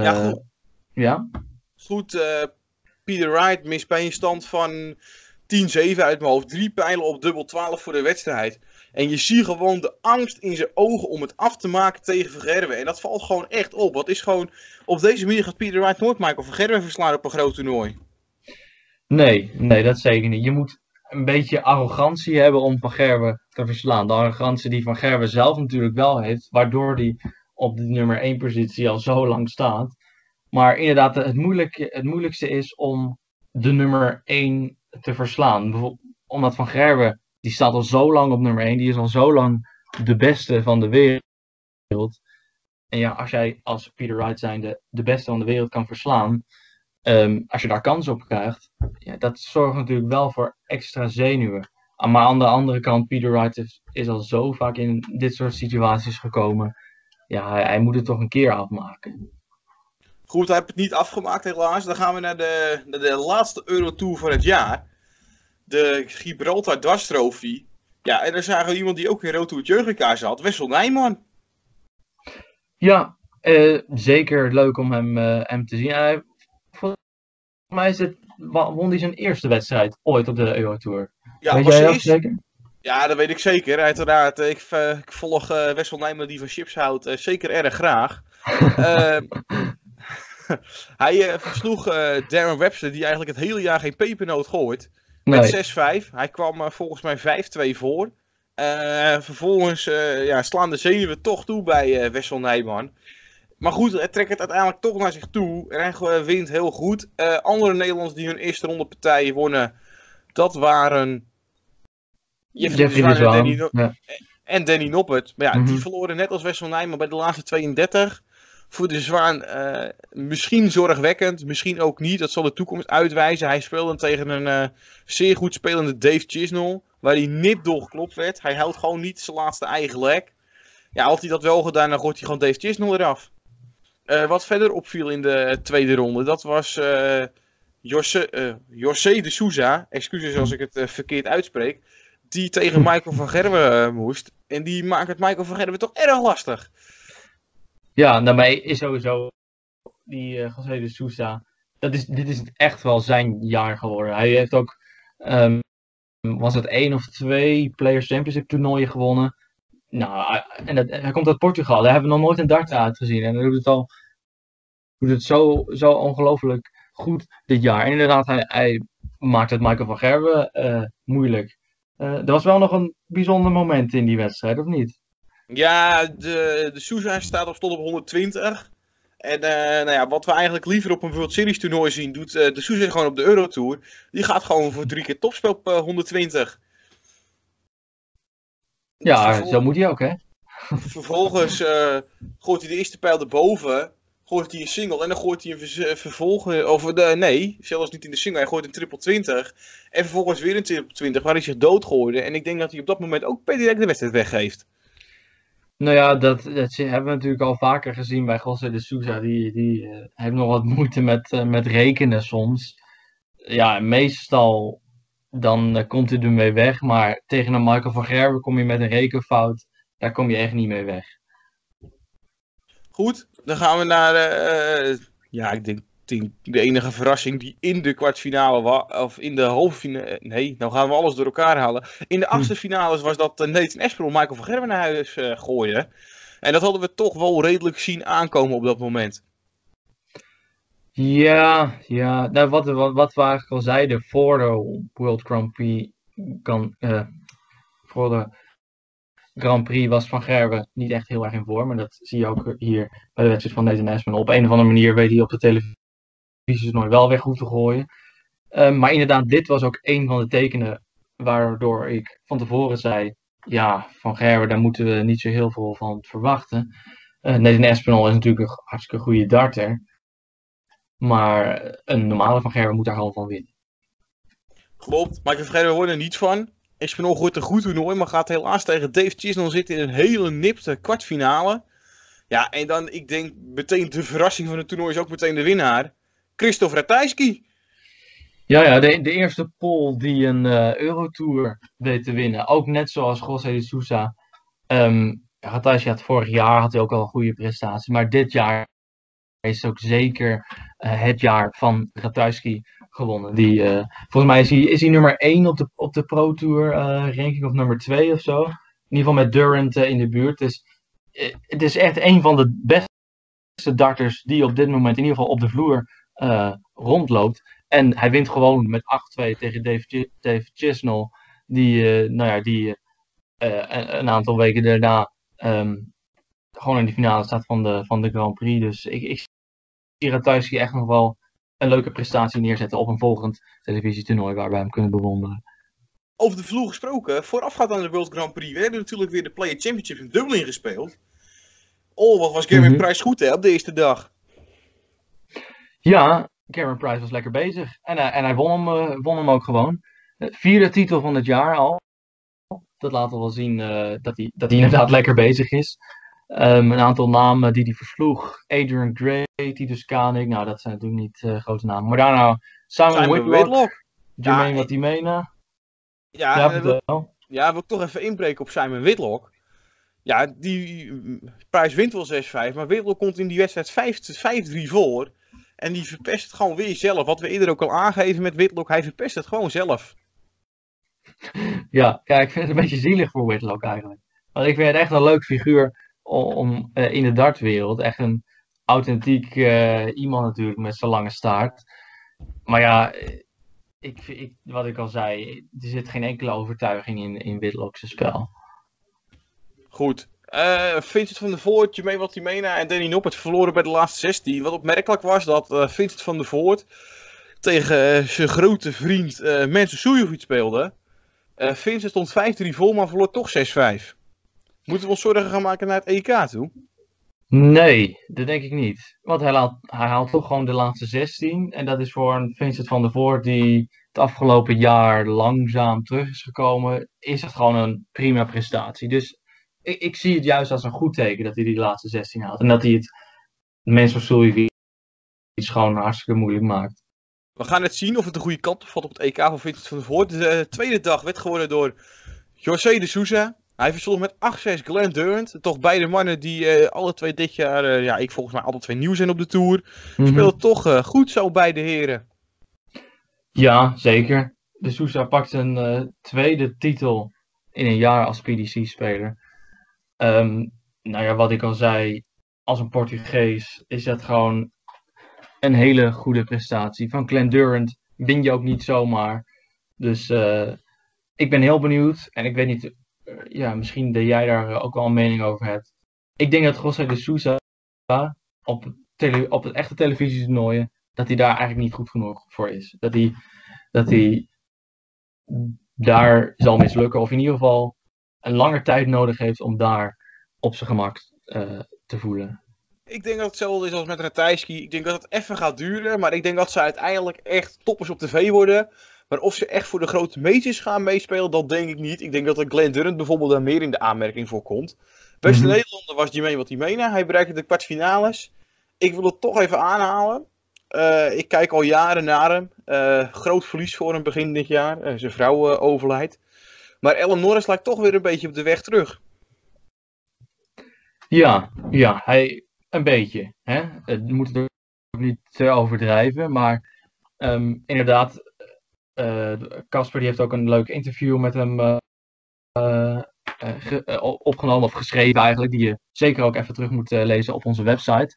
goed. Peter Wright mist bij een stand van 10-7 uit mijn hoofd. 3 pijlen op dubbel 12 voor de wedstrijd. En je ziet gewoon de angst in zijn ogen om het af te maken tegen Van Gerwen. En dat valt gewoon echt op. Dat is gewoon, op deze manier gaat Peter Wright nooit Michael Van Gerwen verslaan op een groot toernooi. Nee, dat zeker niet. Je moet een beetje arrogantie hebben om Van Gerwen te verslaan. De arrogantie die Van Gerwen zelf natuurlijk wel heeft. Waardoor hij op de nummer 1 positie al zo lang staat. Maar inderdaad, het moeilijkste is om de nummer 1 te verslaan. Omdat Van Gerwen, die staat al zo lang op nummer 1. Die is al zo lang de beste van de wereld. En ja, als jij als Peter Wright zijnde de beste van de wereld kan verslaan. Als je daar kans op krijgt. Ja, dat zorgt natuurlijk wel voor extra zenuwen. Maar aan de andere kant, Peter Wright is al zo vaak in dit soort situaties gekomen. Ja, hij moet het toch een keer afmaken. Goed, hij heeft het niet afgemaakt helaas. Dan gaan we naar de laatste Eurotour van het jaar. De Gibraltar Dwarstrofie. Ja, en dan zagen we iemand die ook in Rotour jeugdkaart had. Wessel Nijman. Ja, zeker leuk om hem te zien. Volgens mij won hij zijn eerste wedstrijd ooit op de Eurotour. Ja, weet was jij hij dat zeker? Ja, dat weet ik zeker. Uiteraard, ik volg Wessel Nijman die van chips houdt zeker erg graag. Hij versloeg Darren Webster, die eigenlijk het hele jaar geen pepernoot gooit. Met 6-5. Hij kwam volgens mij 5-2 voor. Vervolgens slaan de zenuwen toch toe bij Wessel Nijman. Maar goed, hij trekt het uiteindelijk toch naar zich toe. En hij wint heel goed. Andere Nederlanders die hun eerste ronde partijen wonnen, dat waren Jeffrey de Zwaan en Danny Noppert. Maar ja, die verloren net als Wessel Nijman bij de laatste 32. Voor de Zwaan misschien zorgwekkend, misschien ook niet. Dat zal de toekomst uitwijzen. Hij speelde tegen een zeer goed spelende Dave Chisnell, waar hij nipdol geklopt werd. Hij houdt gewoon niet zijn laatste eigen leg. Ja, had hij dat wel gedaan, dan gooit hij gewoon Dave Chisnell eraf. Wat verder opviel in de tweede ronde, dat was José de Souza, excuses als ik het verkeerd uitspreek, die tegen Michael van Gerwen moest. En die maakt het Michael van Gerwen toch erg lastig. Ja, daarmee is sowieso die José de Souza, dit is echt wel zijn jaar geworden. Hij heeft ook, was het 1 of 2 Players Championship toernooien gewonnen. Nou, en hij komt uit Portugal. Daar hebben we nog nooit een dart uitgezien. En hij doet het zo ongelooflijk goed dit jaar. En inderdaad, hij maakt het Michael van Gerwen moeilijk. Er was wel nog een bijzonder moment in die wedstrijd, of niet? Ja, de Souza staat op slot op 120. En wat we eigenlijk liever op een World Series toernooi zien, doet de Souza gewoon op de Eurotour. Die gaat gewoon voor 3 keer topspel op 120. Ja, zo moet hij ook, hè? Vervolgens gooit hij de eerste pijl erboven, gooit hij een single en dan gooit hij een vervolgens, nee, zelfs niet in de single, hij gooit een triple 20. En vervolgens weer een triple 20 waar hij zich doodgooide. En ik denk dat hij op dat moment ook per direct de wedstrijd weggeeft. Nou ja, dat hebben we natuurlijk al vaker gezien bij José de Souza. Die heeft nog wat moeite met rekenen soms. Ja, meestal dan komt hij ermee weg. Maar tegen een Michael van Gerwen kom je met een rekenfout. Daar kom je echt niet mee weg. Goed, dan gaan we naar ik denk de enige verrassing die in de kwartfinale was. Of in de halve finale. Nee, nou gaan we alles door elkaar halen. In de achtste finales was dat Nathan Aspinall Michael van Gerwen naar huis gooide. En dat hadden we toch wel redelijk zien aankomen op dat moment. Ja. Nou, wat we eigenlijk al zeiden voor de World Grand Prix. Voor de Grand Prix was Van Gerwen niet echt heel erg in vorm. Maar dat zie je ook hier bij de wedstrijd van Nathan Aspinall. Op een of andere manier weet hij op de televisie nooit wel weer goed te gooien. Maar inderdaad, dit was ook een van de tekenen waardoor ik van tevoren zei, ja, Van Gerwen, daar moeten we niet zo heel veel van verwachten. Nathan Aspinall is natuurlijk een hartstikke goede darter. Maar een normale Van Gerwen moet daar gewoon van winnen. Klopt, Michael van Gerwen wordt er niet van. Aspinall gooit een goed toernooi, maar gaat helaas tegen Dave Chisnell zitten in een hele nipte kwartfinale. Ja, en dan, ik denk, meteen de verrassing van het toernooi is ook meteen de winnaar. Krzysztof Ratajski. Ja, de eerste Pool die een Eurotour weet te winnen. Ook net zoals José de Souza. Ratajski had vorig jaar had hij ook al een goede prestatie. Maar dit jaar is ook zeker het jaar van Ratajski gewonnen. Volgens mij is hij nummer 1 op de Pro Tour ranking of nummer 2 of zo. In ieder geval met Durant in de buurt. Dus het is echt een van de beste darters die op dit moment in ieder geval op de vloer rondloopt. En hij wint gewoon met 8-2 tegen Dave Chisnell. Die een aantal weken daarna gewoon in de finale staat van de Grand Prix. Dus ik zie Ratajski echt nog wel een leuke prestatie neerzetten op een volgend televisietoernooi waar we hem kunnen bewonderen. Over de vloer gesproken, voorafgaand aan de World Grand Prix werden natuurlijk weer de Player Championship in Dublin gespeeld. Oh, wat was Gerwin Price goed hè, op de eerste dag. Ja, Gerwin Price was lekker bezig. En hij won hem ook gewoon. 4e titel van het jaar al. Dat laat wel zien dat hij inderdaad lekker bezig is. Een aantal namen die hij versloeg. Adrian Gray, Titus Kanik. Nou, dat zijn natuurlijk niet grote namen. Maar daarna Simon Whitlock. Jermaine Watimena. Ja, wil ik toch even inbreken op Simon Whitlock. Ja, die Price wint wel 6-5. Maar Whitlock komt in die wedstrijd 5-3 voor. En die verpest het gewoon weer zelf. Wat we eerder ook al aangeven met Whitlock. Hij verpest het gewoon zelf. Ja, ik vind het een beetje zielig voor Whitlock eigenlijk. Want ik vind het echt een leuk figuur om in de dartwereld. Echt een authentiek iemand natuurlijk met zijn lange staart. Maar ja, wat ik al zei, er zit geen enkele overtuiging in Whitlock's spel. Goed. Vincent van der Voort, Jermaine Watimena en Danny Noppert verloren bij de laatste 16. Wat opmerkelijk was dat Vincent van der Voort tegen zijn grote vriend Mensur Suljovic speelde. Vincent stond 5-3 voor, maar verloor toch 6-5. Moeten we ons zorgen gaan maken naar het EK toe? Nee, dat denk ik niet. Want hij haalt toch gewoon de laatste 16. En dat is voor een Vincent van der Voort die het afgelopen jaar langzaam terug is gekomen, is het gewoon een prima prestatie. Dus ik zie het juist als een goed teken dat hij die laatste 16 haalt. En dat hij het Mensur Suljovic gewoon hartstikke moeilijk maakt. We gaan het zien of het de goede kant op valt op het EK van Vincent van der Voort. De tweede dag werd gewonnen door José de Sousa. Hij versloeg met 8-6 Glenn Durrant. Toch beide mannen die alle twee dit jaar, ik volgens mij alle twee nieuw zijn op de Tour. Speelden toch goed zo beide heren. Ja, zeker. De Sousa pakt een tweede titel in een jaar als PDC-speler. Nou ja, wat ik al zei, als een Portugees is dat gewoon een hele goede prestatie. Van Glenn Durrant win je ook niet zomaar. Dus ik ben heel benieuwd. En ik weet niet, misschien dat jij daar ook wel een mening over hebt. Ik denk dat José de Sousa op het echte televisietoernooien, dat hij daar eigenlijk niet goed genoeg voor is. Dat hij daar zal mislukken. Of in ieder geval een lange tijd nodig heeft om daar op zijn gemak te voelen. Ik denk dat hetzelfde is als met Ratajski. Ik denk dat het even gaat duren. Maar ik denk dat ze uiteindelijk echt toppers op tv worden. Maar of ze echt voor de grote majors gaan meespelen, dat denk ik niet. Ik denk dat Glenn Durrant bijvoorbeeld daar meer in de aanmerking voor komt. Beste Nederlander was Jermaine Watimena. Hij bereikte de kwartfinales. Ik wil het toch even aanhalen. Ik kijk al jaren naar hem. Groot verlies voor hem begin dit jaar. Zijn vrouw overlijdt. Maar Alan Norris lijkt toch weer een beetje op de weg terug. Ja, hij een beetje. Hè? Het moet het ook niet te overdrijven. Maar inderdaad, Casper die heeft ook een leuk interview met hem opgenomen of geschreven eigenlijk. Die je zeker ook even terug moet lezen op onze website.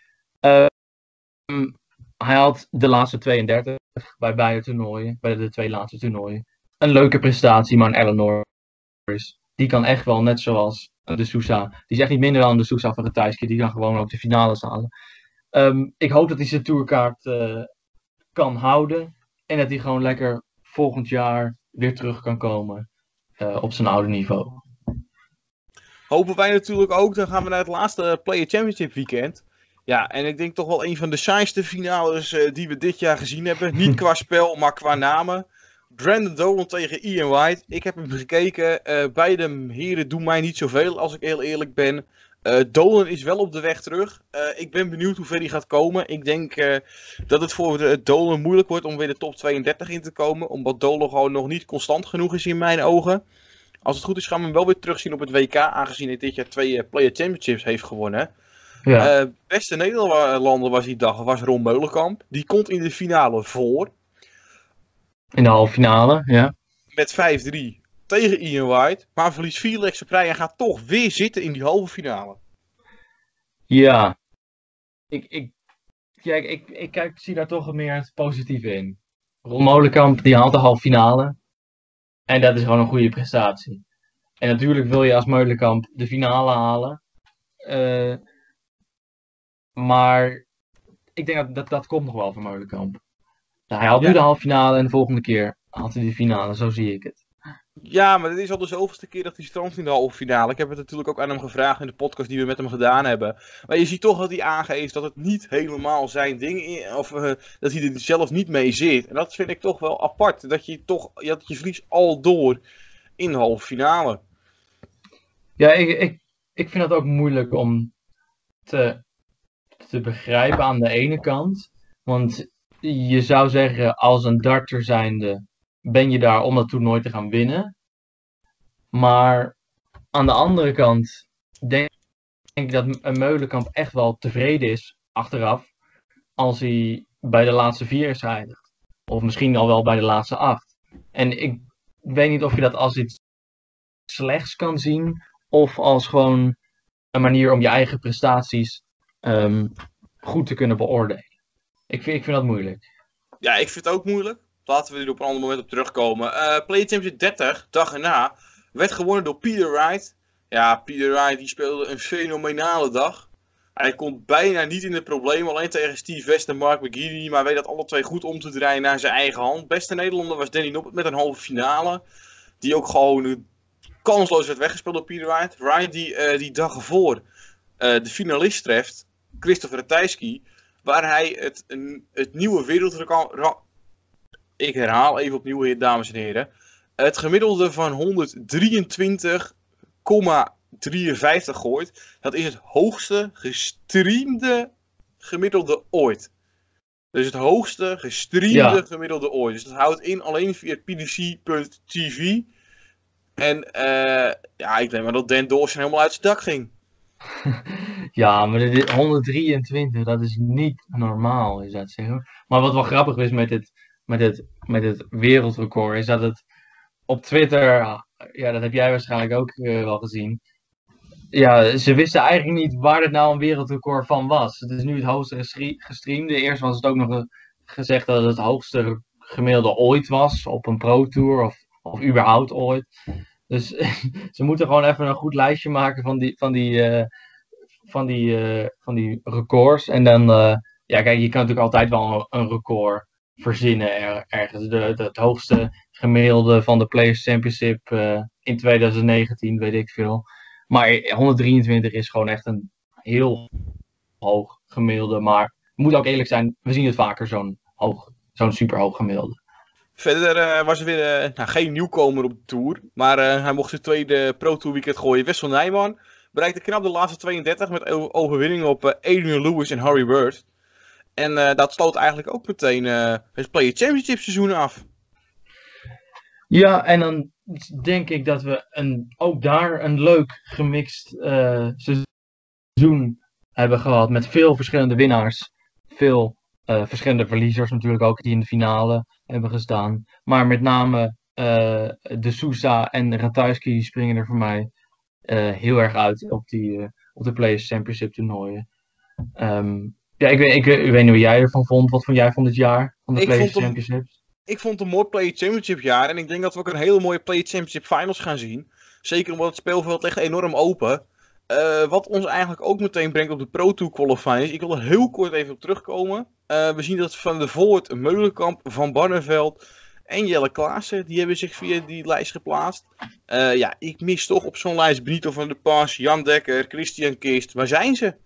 Hij had de laatste 32 bij beide toernooien. Bij de 2 laatste toernooien. Een leuke prestatie, maar een Alan Norris. Die kan echt wel, net zoals de Sousa. Die is echt niet minder dan de Sousa van Ratajski. Die kan gewoon ook de finales halen. Ik hoop dat hij zijn tourkaart kan houden. En dat hij gewoon lekker volgend jaar weer terug kan komen op zijn oude niveau. Hopen wij natuurlijk ook. Dan gaan we naar het laatste Player Championship weekend. Ja, en ik denk toch wel een van de saaiste finales die we dit jaar gezien hebben. Niet qua spel, maar qua namen. Brandon Dolan tegen Ian White. Ik heb hem gekeken. Beide heren doen mij niet zoveel, als ik heel eerlijk ben. Dolan is wel op de weg terug. Ik ben benieuwd hoe ver hij gaat komen. Ik denk dat het voor Dolan moeilijk wordt om weer de top 32 in te komen. Omdat Dolan gewoon nog niet constant genoeg is in mijn ogen. Als het goed is gaan we hem wel weer terugzien op het WK. Aangezien hij dit jaar 2 Player Championships heeft gewonnen. Ja. Beste Nederlander was die dag was Ron Meulenkamp. Die komt in de finale voor. In de halve finale, ja. Met 5-3 tegen Ian White. Maar verliest 4 legse prij en gaat toch weer zitten in die halve finale. Ja. Ik zie daar toch meer het positieve in. Ron Molenkamp die haalt de halve finale. En dat is gewoon een goede prestatie. En natuurlijk wil je als Meulenkamp de finale halen. Maar ik denk dat komt nog wel van Meulenkamp. Hij haalt nu de halve finale en de volgende keer haalt hij de finale. Zo zie ik het. Ja, maar dit is al de zoveelste keer dat hij strandt in de halve finale. Ik heb het natuurlijk ook aan hem gevraagd in de podcast die we met hem gedaan hebben. Maar je ziet toch dat hij aangeeft dat het niet helemaal zijn ding is. Of dat hij er zelf niet mee zit. En dat vind ik toch wel apart. Dat je verliest al door in de halve finale. Ja, ik vind dat ook moeilijk om te begrijpen aan de ene kant. Want je zou zeggen, als een darter zijnde ben je daar om dat toernooi te gaan winnen. Maar aan de andere kant denk ik dat een Meulenkamp echt wel tevreden is achteraf. Als hij bij de laatste 4 is geëindigd. Of misschien al wel bij de laatste 8. En ik weet niet of je dat als iets slechts kan zien. Of als gewoon een manier om je eigen prestaties goed te kunnen beoordelen. Ik vind dat moeilijk. Ja, ik vind het ook moeilijk. Laten we er op een ander moment op terugkomen. Play Championship 30, dag erna, werd gewonnen door Peter Wright. Ja, Peter Wright die speelde een fenomenale dag. Hij komt bijna niet in de problemen, alleen tegen Steve West en Mark McGeady. Maar weet dat alle twee goed om te draaien naar zijn eigen hand. Beste Nederlander was Danny Noppert met een halve finale. Die ook gewoon kansloos werd weggespeeld door Peter Wright. Wright die dag ervoor de finalist treft, Christopher Ratajski. Waar hij het nieuwe wereldrecord... Ik herhaal even opnieuw, dames en heren. Het gemiddelde van 123,53 gooit. Dat is het hoogste gestreamde gemiddelde ooit. Dus het hoogste gestreamde gemiddelde ooit. Dus dat houdt in alleen via PDC.tv. En ik denk maar dat Dan Dawson helemaal uit zijn dak ging. Ja, maar 123, dat is niet normaal, is dat zeggen. Maar wat wel grappig is met het wereldrecord, is dat het op Twitter, ja, dat heb jij waarschijnlijk ook wel gezien. Ja, ze wisten eigenlijk niet waar het nou een wereldrecord van was. Het is nu het hoogste gestreamde. Eerst was het ook nog gezegd dat het het hoogste gemiddelde ooit was op een Pro Tour of überhaupt ooit. Dus ze moeten gewoon even een goed lijstje maken van die records. En dan, kijk, je kan natuurlijk altijd wel een record verzinnen ergens. Het hoogste gemiddelde van de Players Championship in 2019, weet ik veel. Maar 123 is gewoon echt een heel hoog gemiddelde. Maar we moeten ook eerlijk zijn, we zien het vaker zo'n superhoog gemiddelde. Verder was er weer geen nieuwkomer op de Tour. Maar hij mocht zijn tweede Pro Tour weekend gooien. Wessel Nijman bereikte knap de laatste 32 met overwinningen op Adrian Lewis en Harry Bird. En dat sloot eigenlijk ook meteen het Player Championship seizoen af. Ja, en dan denk ik dat we ook daar een leuk gemixt seizoen hebben gehad. Met veel verschillende winnaars. Veel verschillende verliezers natuurlijk ook die in de finale hebben gestaan. Maar met name de Sousa en Ratajski springen er voor mij heel erg uit op de Players Championship toernooien. Ik weet niet wat jij ervan vond. Wat vond jij van dit jaar? Van de Players Championships? Ik vond het een mooi Player Championship jaar. En ik denk dat we ook een hele mooie Player Championship Finals gaan zien. Zeker omdat het speelveld ligt enorm open. Wat ons eigenlijk ook meteen brengt op de Pro Tour qualifiers. Ik wil er heel kort even op terugkomen. We zien dat Van der Voort, Meulenkamp, Van Barneveld en Jelle Klaassen, die hebben zich via die lijst geplaatst. Ik mis toch op zo'n lijst Benito van der Pas, Jan Dekker, Christian Kist. Waar zijn ze?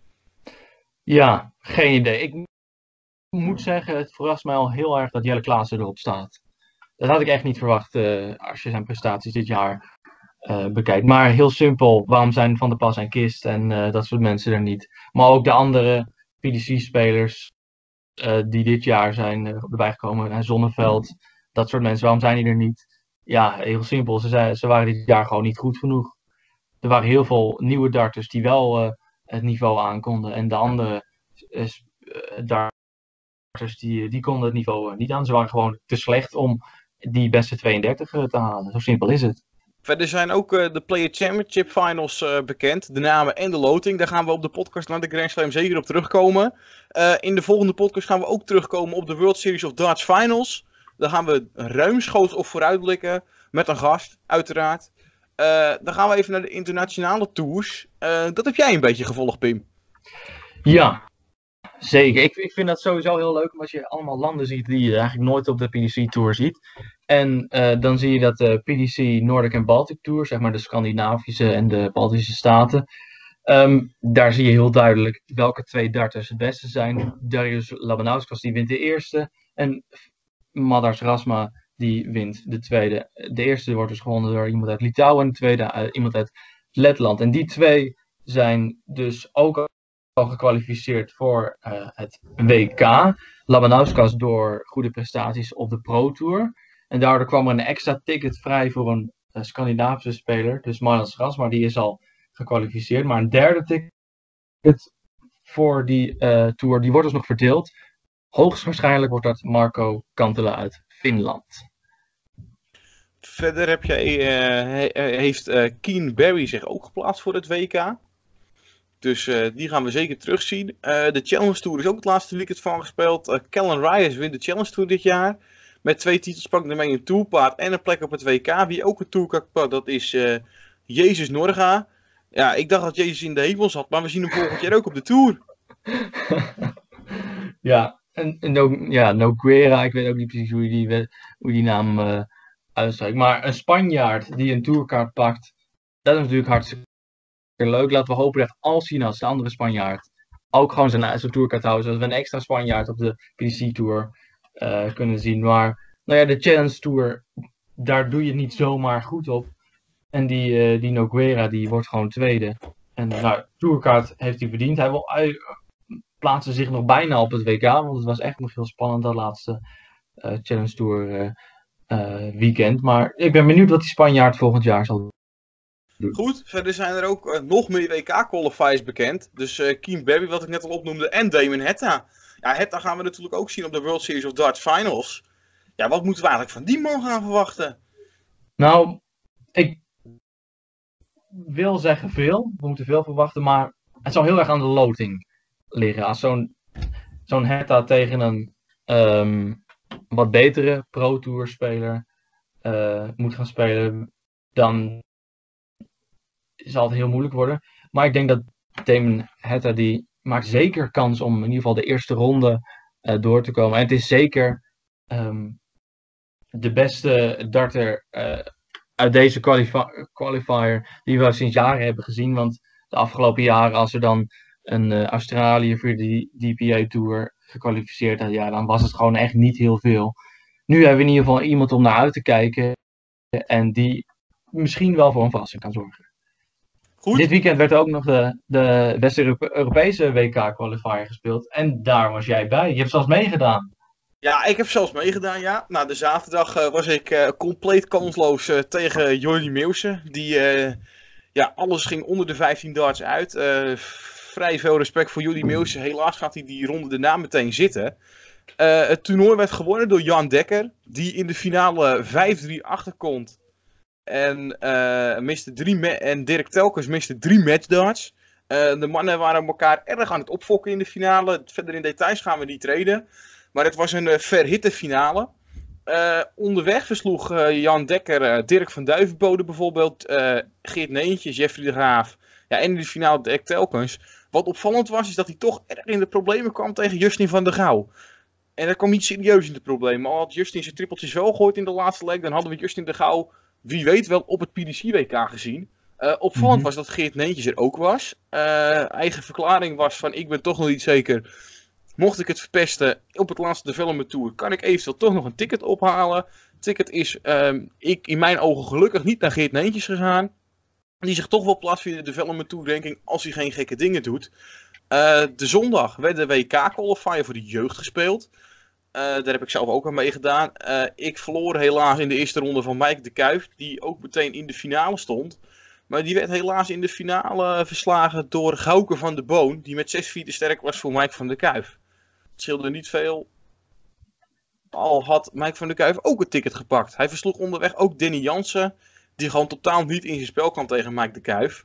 Ja, geen idee. Ik moet zeggen, het verrast mij al heel erg dat Jelle Klaassen erop staat. Dat had ik echt niet verwacht als je zijn prestaties dit jaar bekijkt. Maar heel simpel, waarom zijn Van der Pas en Kist en dat soort mensen er niet? Maar ook de andere PDC-spelers die dit jaar zijn erbij gekomen. Zonneveld, dat soort mensen, waarom zijn die er niet? Ja, heel simpel, ze waren dit jaar gewoon niet goed genoeg. Er waren heel veel nieuwe darters die wel het niveau aankonden. En de andere darters die konden het niveau niet aan. Ze waren gewoon te slecht om die beste 32 te halen. Zo simpel is het. Verder zijn ook de Player Championship Finals bekend. De namen en de loting. Daar gaan we op de podcast naar de Grand Slam zeker op terugkomen. In de volgende podcast gaan we ook terugkomen op de World Series of Darts Finals. Daar gaan we ruimschoots op vooruitblikken. Met een gast, uiteraard. Dan gaan we even naar de internationale tours. Dat heb jij een beetje gevolgd, Pim. Ja, zeker. Ik vind dat sowieso heel leuk als je allemaal landen ziet die je eigenlijk nooit op de PDC Tour ziet. En dan zie je dat de PDC Nordic en Baltic Tour, zeg maar de Scandinavische en de Baltische staten, daar zie je heel duidelijk welke 2 darters het beste zijn. Darius Labanauskas die wint de eerste en Madars Rasma die wint de tweede. De eerste wordt dus gewonnen door iemand uit Litouwen en de tweede iemand uit Letland. En die 2 zijn dus ook al gekwalificeerd voor het WK. Labanauskas door goede prestaties op de Pro Tour. En daardoor kwam er een extra ticket vrij voor een Scandinavische speler. Dus Madars Rasma die is al gekwalificeerd. Maar een derde ticket voor die Tour, die wordt dus nog verdeeld. Hoogstwaarschijnlijk wordt dat Marco Kantela uit Finland. Verder heeft Keen Barry zich ook geplaatst voor het WK. Dus die gaan we zeker terugzien. De Challenge Tour is ook het laatste weekend van gespeeld. Callan Reyes wint de Challenge Tour dit jaar. Met 2 titels pakt ermee een tourpaard en een plek op het WK. Wie ook een tour pakt, dat is Jezus Norga. Ja, ik dacht dat Jezus in de hemel zat, maar we zien hem volgend jaar ook op de Tour. Ja, en Noguera, ik weet ook niet precies hoe die naam uitspreekt. Maar een Spanjaard die een tourkaart pakt, dat is natuurlijk hartstikke leuk. Laten we hopen dat Alcinas, de andere Spanjaard, ook gewoon zijn tourkaart houdt. Zodat we een extra Spanjaard op de PDC Tour kunnen zien. Maar nou ja, de Challenge Tour, daar doe je het niet zomaar goed op. En die Noguera, die wordt gewoon tweede. En nou, tourkaart heeft hij verdiend. Hij plaatste zich nog bijna op het WK, want het was echt nog heel spannend dat laatste Challenge Tour weekend. Maar ik ben benieuwd wat die Spanjaard volgend jaar zal doen. Goed, verder zijn er ook nog meer WK-qualifiers bekend. Dus Keen Barry, wat ik net al opnoemde, en Damon Hetta. Ja, Hetta gaan we natuurlijk ook zien op de World Series of Darts Finals. Ja, wat moeten we eigenlijk van die man gaan verwachten? Nou, ik wil zeggen veel. We moeten veel verwachten, maar het zal heel erg aan de loting liggen. Als zo'n Hetta tegen een wat betere Pro Tour speler moet gaan spelen, dan zal het heel moeilijk worden. Maar ik denk dat Damon Hetta, die maakt zeker kans om in ieder geval de eerste ronde door te komen. En het is zeker de beste darter uit deze qualifier die we sinds jaren hebben gezien. Want de afgelopen jaren, als er dan een Australië voor de DPA Tour gekwalificeerd had, ja, dan was het gewoon echt niet heel veel. Nu hebben we in ieder geval iemand om naar uit te kijken en die misschien wel voor een verrassing kan zorgen. Goed. Dit weekend werd ook nog de West-Europese WK-qualifier gespeeld. En daar was jij bij. Je hebt zelfs meegedaan. Ja, ik heb zelfs meegedaan, ja. Nou, de zaterdag was ik compleet kansloos tegen Jordi Meeuwse. Die, alles ging onder de 15 darts uit. Vrij veel respect voor Jordi Meeuwse. Helaas gaat hij die ronde daarna meteen zitten. Het toernooi werd gewonnen door Jan Dekker. Die in de finale 5-3 achterkomt. En Dirk Telkens miste 3 matchdarts. De mannen waren elkaar erg aan het opfokken in de finale. Verder in details gaan we niet treden. Maar het was een verhitte finale. Onderweg versloeg Jan Dekker Dirk van Duivenbode bijvoorbeeld. Geert Neentjes, Jeffrey de Graaf. Ja, en in de finale Dirk Telkens. Wat opvallend was, is dat hij toch erg in de problemen kwam tegen Justin van der Gouw. En dat kwam niet serieus in de problemen. Al had Justin zijn trippeltjes wel gegooid in de laatste leg, dan hadden we Justin de Gouw, wie weet wel, op het PDC-WK gezien. Opvallend was dat Geert Neentjes er ook was. Eigen verklaring was van, ik ben toch nog niet zeker. Mocht ik het verpesten op het laatste Development Tour, kan ik eventueel toch nog een ticket ophalen. Het ticket is in mijn ogen gelukkig niet naar Geert Neentjes gegaan. Die zich toch wel plaatst via de Development Tour ranking als hij geen gekke dingen doet. De zondag werd de WK-qualifier voor de jeugd gespeeld. Daar heb ik zelf ook aan meegedaan. Ik verloor helaas in de eerste ronde van Mike de Kuijf, die ook meteen in de finale stond. Maar die werd helaas in de finale verslagen door Gauke van de Boon, die met 6-4 te sterk was voor Mike van der Kuijf. Het scheelde niet veel. Al had Mike van der Kuijf ook een ticket gepakt. Hij versloeg onderweg ook Danny Jansen, die gewoon totaal niet in zijn spel kwam tegen Mike de Kuijf.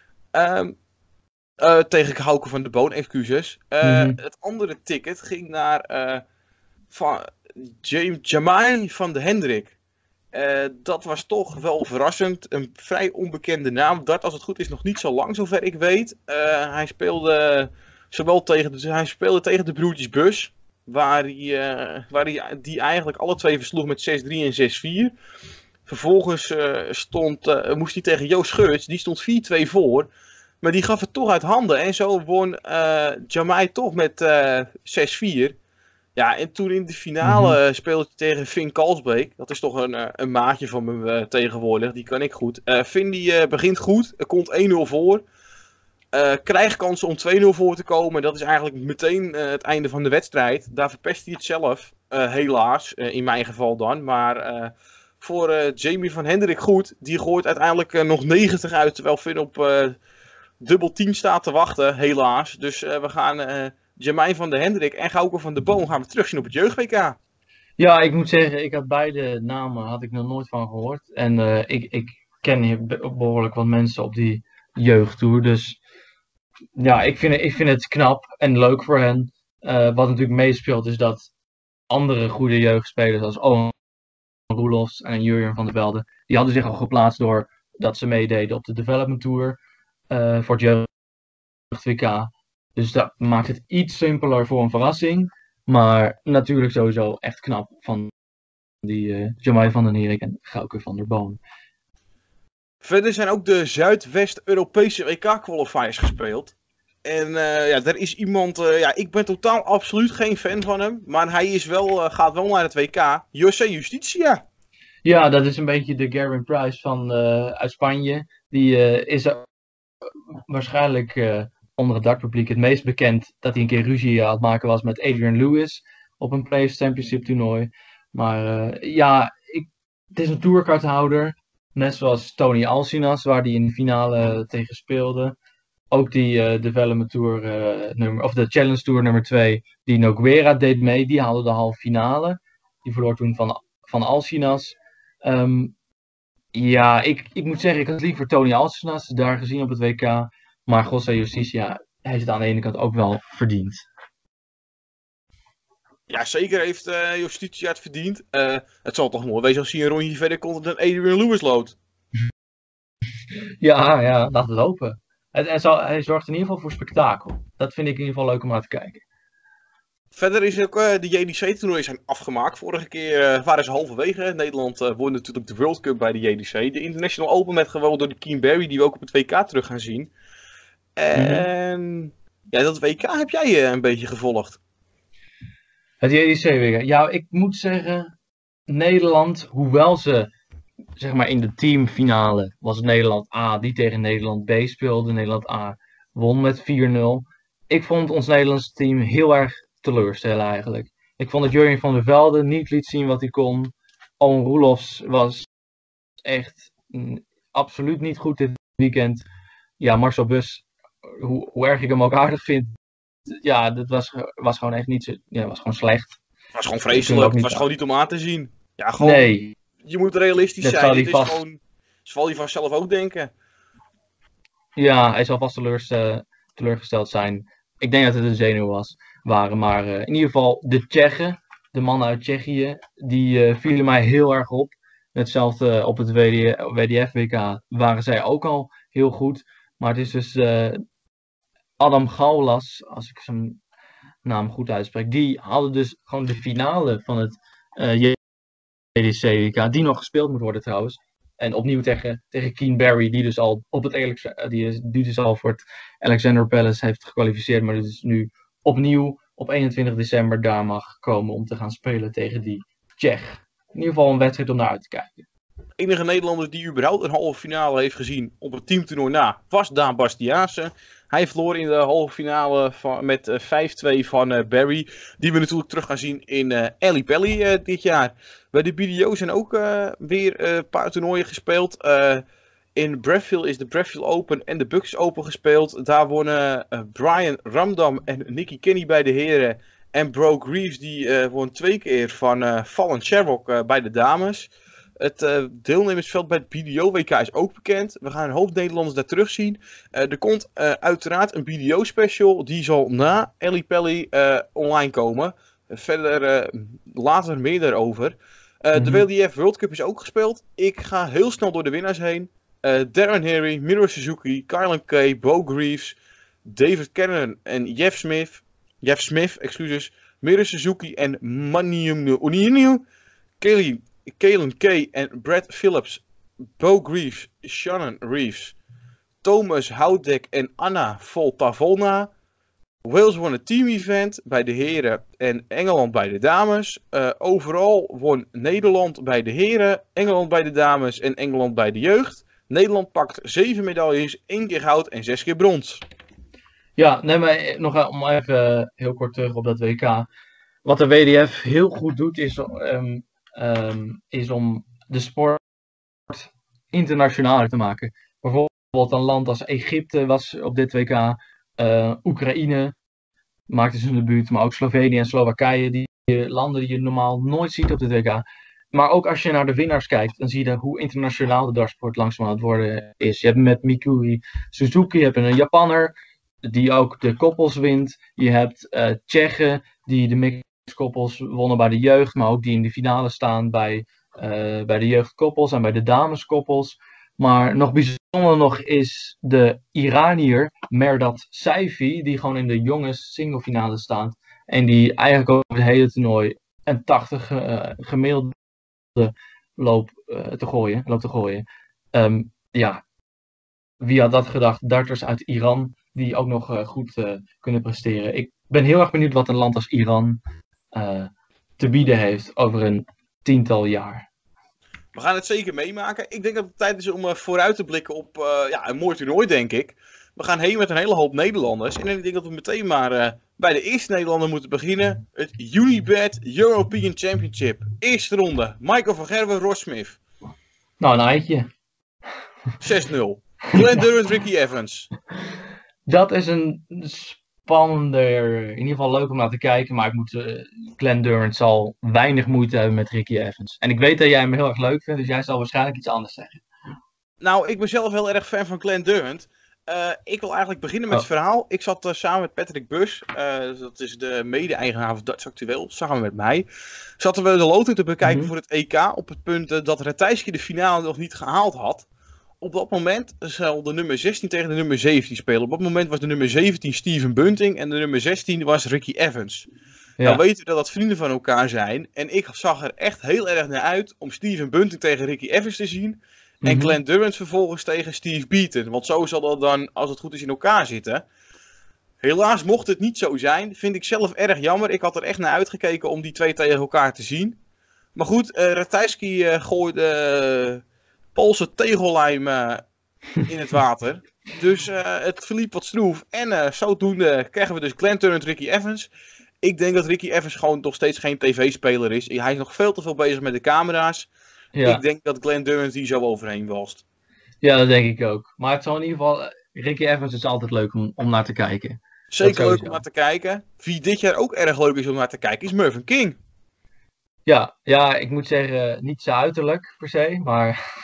Tegen Gauke van de Boon, excuses. Het andere ticket ging naar Jamai van de Hendrik. Dat was toch wel verrassend. Een vrij onbekende naam. Dart, als het goed is, nog niet zo lang, zover ik weet. Hij speelde hij speelde tegen de broertjes Bus. Waar hij die eigenlijk alle twee versloeg met 6-3 en 6-4. Vervolgens moest hij tegen Joost Geurts. Die stond 4-2 voor. Maar die gaf het toch uit handen. En zo won Jamai toch met 6-4. Ja, en toen in de finale speelde hij tegen Finn Kalsbeek. Dat is toch een maatje van me tegenwoordig. Die kan ik goed. Finn die begint goed. Er komt 1-0 voor. Krijgt kansen om 2-0 voor te komen. Dat is eigenlijk meteen het einde van de wedstrijd. Daar verpest hij het zelf. Helaas, in mijn geval dan. Maar voor Jamie van Hendrik goed. Die gooit uiteindelijk nog 90 uit. Terwijl Finn op dubbel 10 staat te wachten. Helaas. Dus we gaan Jermaine van de Hendrik en Gauke van de Boom gaan we terugzien op het jeugd-WK. Ja, ik moet zeggen, ik had beide namen had ik nog nooit van gehoord. En ik ken hier behoorlijk wat mensen op die jeugdtour. Dus ja, ik vind het knap en leuk voor hen. Wat natuurlijk meespeelt is dat andere goede jeugdspelers als Owen Roelofs en Jurjen van der Velde, die hadden zich al geplaatst door dat ze meededen op de Development Tour voor het jeugd-WK. Dus dat maakt het iets simpeler voor een verrassing. Maar natuurlijk sowieso echt knap van die Jamai van den Herik en Gauke van der Boom. Verder zijn ook de Zuidwest-Europese WK-qualifiers gespeeld. En ja, er is iemand, ik ben totaal absoluut geen fan van hem. Maar hij is gaat wel naar het WK. José Justicia. Ja, dat is een beetje de Gerwin Price uit Spanje. Die is waarschijnlijk onder het dartpubliek het meest bekend dat hij een keer ruzie aan het maken was met Adrian Lewis op een Players Championship toernooi. Maar het is een tourkaarthouder, net zoals Tony Alcinas, waar hij in de finale tegen speelde. Ook die Development Tour of de Challenge Tour nummer 2, die Nogueira deed mee, die haalde de halve finale. Die verloor toen van Alcinas. Ja, ik moet zeggen, ik had liever Tony Alcinas daar gezien op het WK. Maar José Justicia heeft het aan de ene kant ook wel verdiend. Ja, zeker heeft Justicia het verdiend. Het zal toch mooi wezen als hij een rondje verder komt dan Adrian Lewis loopt. Ja, laat het hopen. Hij zorgt in ieder geval voor spektakel. Dat vind ik in ieder geval leuk om naar te kijken. Verder is ook de JDC-toernooien zijn afgemaakt. Vorige keer waren ze halverwege. Nederland won natuurlijk de World Cup bij de JDC. De International Open werd gewonnen door de Keen Barry, die we ook op het WK terug gaan zien. En ja, dat WK heb jij een beetje gevolgd. Het JDC-WK. Ja, ik moet zeggen, Nederland, hoewel ze zeg maar in de teamfinale was het Nederland A die tegen Nederland B speelde. Nederland A won met 4-0. Ik vond ons Nederlandse team heel erg teleurstellen eigenlijk. Ik vond dat Jurjen van der Velde niet liet zien wat hij kon. Owen Roelofs was echt absoluut niet goed dit weekend. Ja, Marcel Bus, hoe erg ik hem ook aardig vind. Ja, dat was gewoon echt niet zo. Ja, was gewoon slecht. Het was gewoon vreselijk. Het was gewoon niet om aan te zien. Ja, gewoon. Nee. Je moet realistisch zijn. Het is gewoon. Zal hij vanzelf ook denken. Ja, hij zal vast teleurgesteld zijn. Ik denk dat het een zenuw waren. Maar in ieder geval de Tsjechen, de mannen uit Tsjechië, die vielen mij heel erg op. Hetzelfde op het WDF-WK waren zij ook al heel goed. Maar het is dus Adam Gaulas, als ik zijn naam goed uitspreek. Die hadden dus gewoon de finale van het JDC-WK, die nog gespeeld moet worden trouwens. En opnieuw tegen Keen Barry, die dus al die dus al voor het Alexander Palace heeft gekwalificeerd, maar dus nu opnieuw op 21 december daar mag komen om te gaan spelen tegen die Tsjech. In ieder geval een wedstrijd om naar uit te kijken. De enige Nederlander die überhaupt een halve finale heeft gezien op het teamtoernooi na, was Daan Bastiaanse. Hij verloor in de halve finale met 5-2 van Barry. Die we natuurlijk terug gaan zien in Ali Pelly dit jaar. Bij de BDO zijn ook weer een paar toernooien gespeeld. In Bradfield is de Bradfield Open en de Bucks Open gespeeld. Daar wonnen Brian Ramdam en Nicky Kenny bij de heren. En Broke Reeves die won 2 keer van Fallon Sherrock bij de dames. Het deelnemersveld bij het BDO-WK is ook bekend. We gaan een hoop Nederlanders daar terugzien. Er komt uiteraard een BDO-special. Die zal na Ali Pelly online komen. Verder later meer daarover. De WDF World Cup is ook gespeeld. Ik ga heel snel door de winnaars heen. Darren Harry, Miro Suzuki, Kylan Kay, Bo Greaves, David Cannon en Jeff Smith, excuses. Miro Suzuki en Manium Uninu. Kylan Kay en Brad Phillips, Bo Greaves, Shannon Reeves, Thomas Houdek en Anna Voltavona. Wales won het team-event bij de heren en Engeland bij de dames. Overal won Nederland bij de heren, Engeland bij de dames en Engeland bij de jeugd. Nederland pakt 7 medailles, 1 keer goud en 6 keer brons. Ja, nee, maar nog om even heel kort terug op dat WK. Wat de WDF heel goed doet is om de sport internationaler te maken. Bijvoorbeeld een land als Egypte was op dit WK. Oekraïne maakte zijn debuut, maar ook Slovenië en Slowakije, die landen die je normaal nooit ziet op dit WK. Maar ook als je naar de winnaars kijkt, dan zie je hoe internationaal de dartsport langzaam aan het worden is. Je hebt met Mikuri Suzuki, je hebt een Japanner die ook de koppels wint. Je hebt Tsjechen die de mixed koppels wonnen bij de jeugd, maar ook die in de finale staan bij de jeugdkoppels en bij de dameskoppels. Maar nog bijzonder nog is de Iranier Mehrdad Saifi, die gewoon in de jongens singlefinale staat. En die eigenlijk over het hele toernooi een 80 gemiddelde loopt te gooien. Ja, wie had dat gedacht? Darters uit Iran die ook nog goed kunnen presteren. Ik ben heel erg benieuwd wat een land als Iran te bieden heeft over een 10-tal jaar. We gaan het zeker meemaken. Ik denk dat het tijd is om vooruit te blikken op een mooi toernooi, denk ik. We gaan heen met een hele hoop Nederlanders. En ik denk dat we meteen maar bij de eerste Nederlander moeten beginnen. Het Unibet European Championship. Eerste ronde. Michael van Gerwen, Ross Smith. Nou, een eitje. 6-0. Glenn Durrant, Ricky Evans. Dat is een spannender, in ieder geval leuk om naar te kijken. Maar Glenn Durrant zal weinig moeite hebben met Ricky Evans. En ik weet dat jij hem heel erg leuk vindt, dus jij zal waarschijnlijk iets anders zeggen. Nou, ik ben zelf heel erg fan van Glenn Durrant. Ik wil eigenlijk beginnen met het verhaal. Ik zat samen met Patrick Bus, dat is de mede-eigenaar van Darts Actueel, samen met mij. Zaten we de loting te bekijken voor het EK op het punt dat Ratajski de finale nog niet gehaald had. Op dat moment zal de nummer 16 tegen de nummer 17 spelen. Op dat moment was de nummer 17 Steven Bunting en de nummer 16 was Ricky Evans. Ja. Nou weten we dat vrienden van elkaar zijn. En ik zag er echt heel erg naar uit om Steven Bunting tegen Ricky Evans te zien. En Glenn Durrant vervolgens tegen Steve Beaton. Want zo zal dat dan, als het goed is, in elkaar zitten. Helaas mocht het niet zo zijn. Vind ik zelf erg jammer. Ik had er echt naar uitgekeken om die twee tegen elkaar te zien. Maar goed, Ratajski gooide Poolse tegellijm in het water. Dus het verliep wat stroef. En zodoende krijgen we dus Glenn Durrant, Ricky Evans. Ik denk dat Ricky Evans gewoon nog steeds geen tv-speler is. Hij is nog veel te veel bezig met de camera's. Ja. Ik denk dat Glenn Durrant die zo overheen walst. Ja, dat denk ik ook. Maar het zal in ieder geval, Ricky Evans is altijd leuk om naar te kijken. Zeker leuk om naar te kijken. Wie dit jaar ook erg leuk is om naar te kijken is Mervyn King. Ja, ik moet zeggen, niet zijn uiterlijk per se, maar,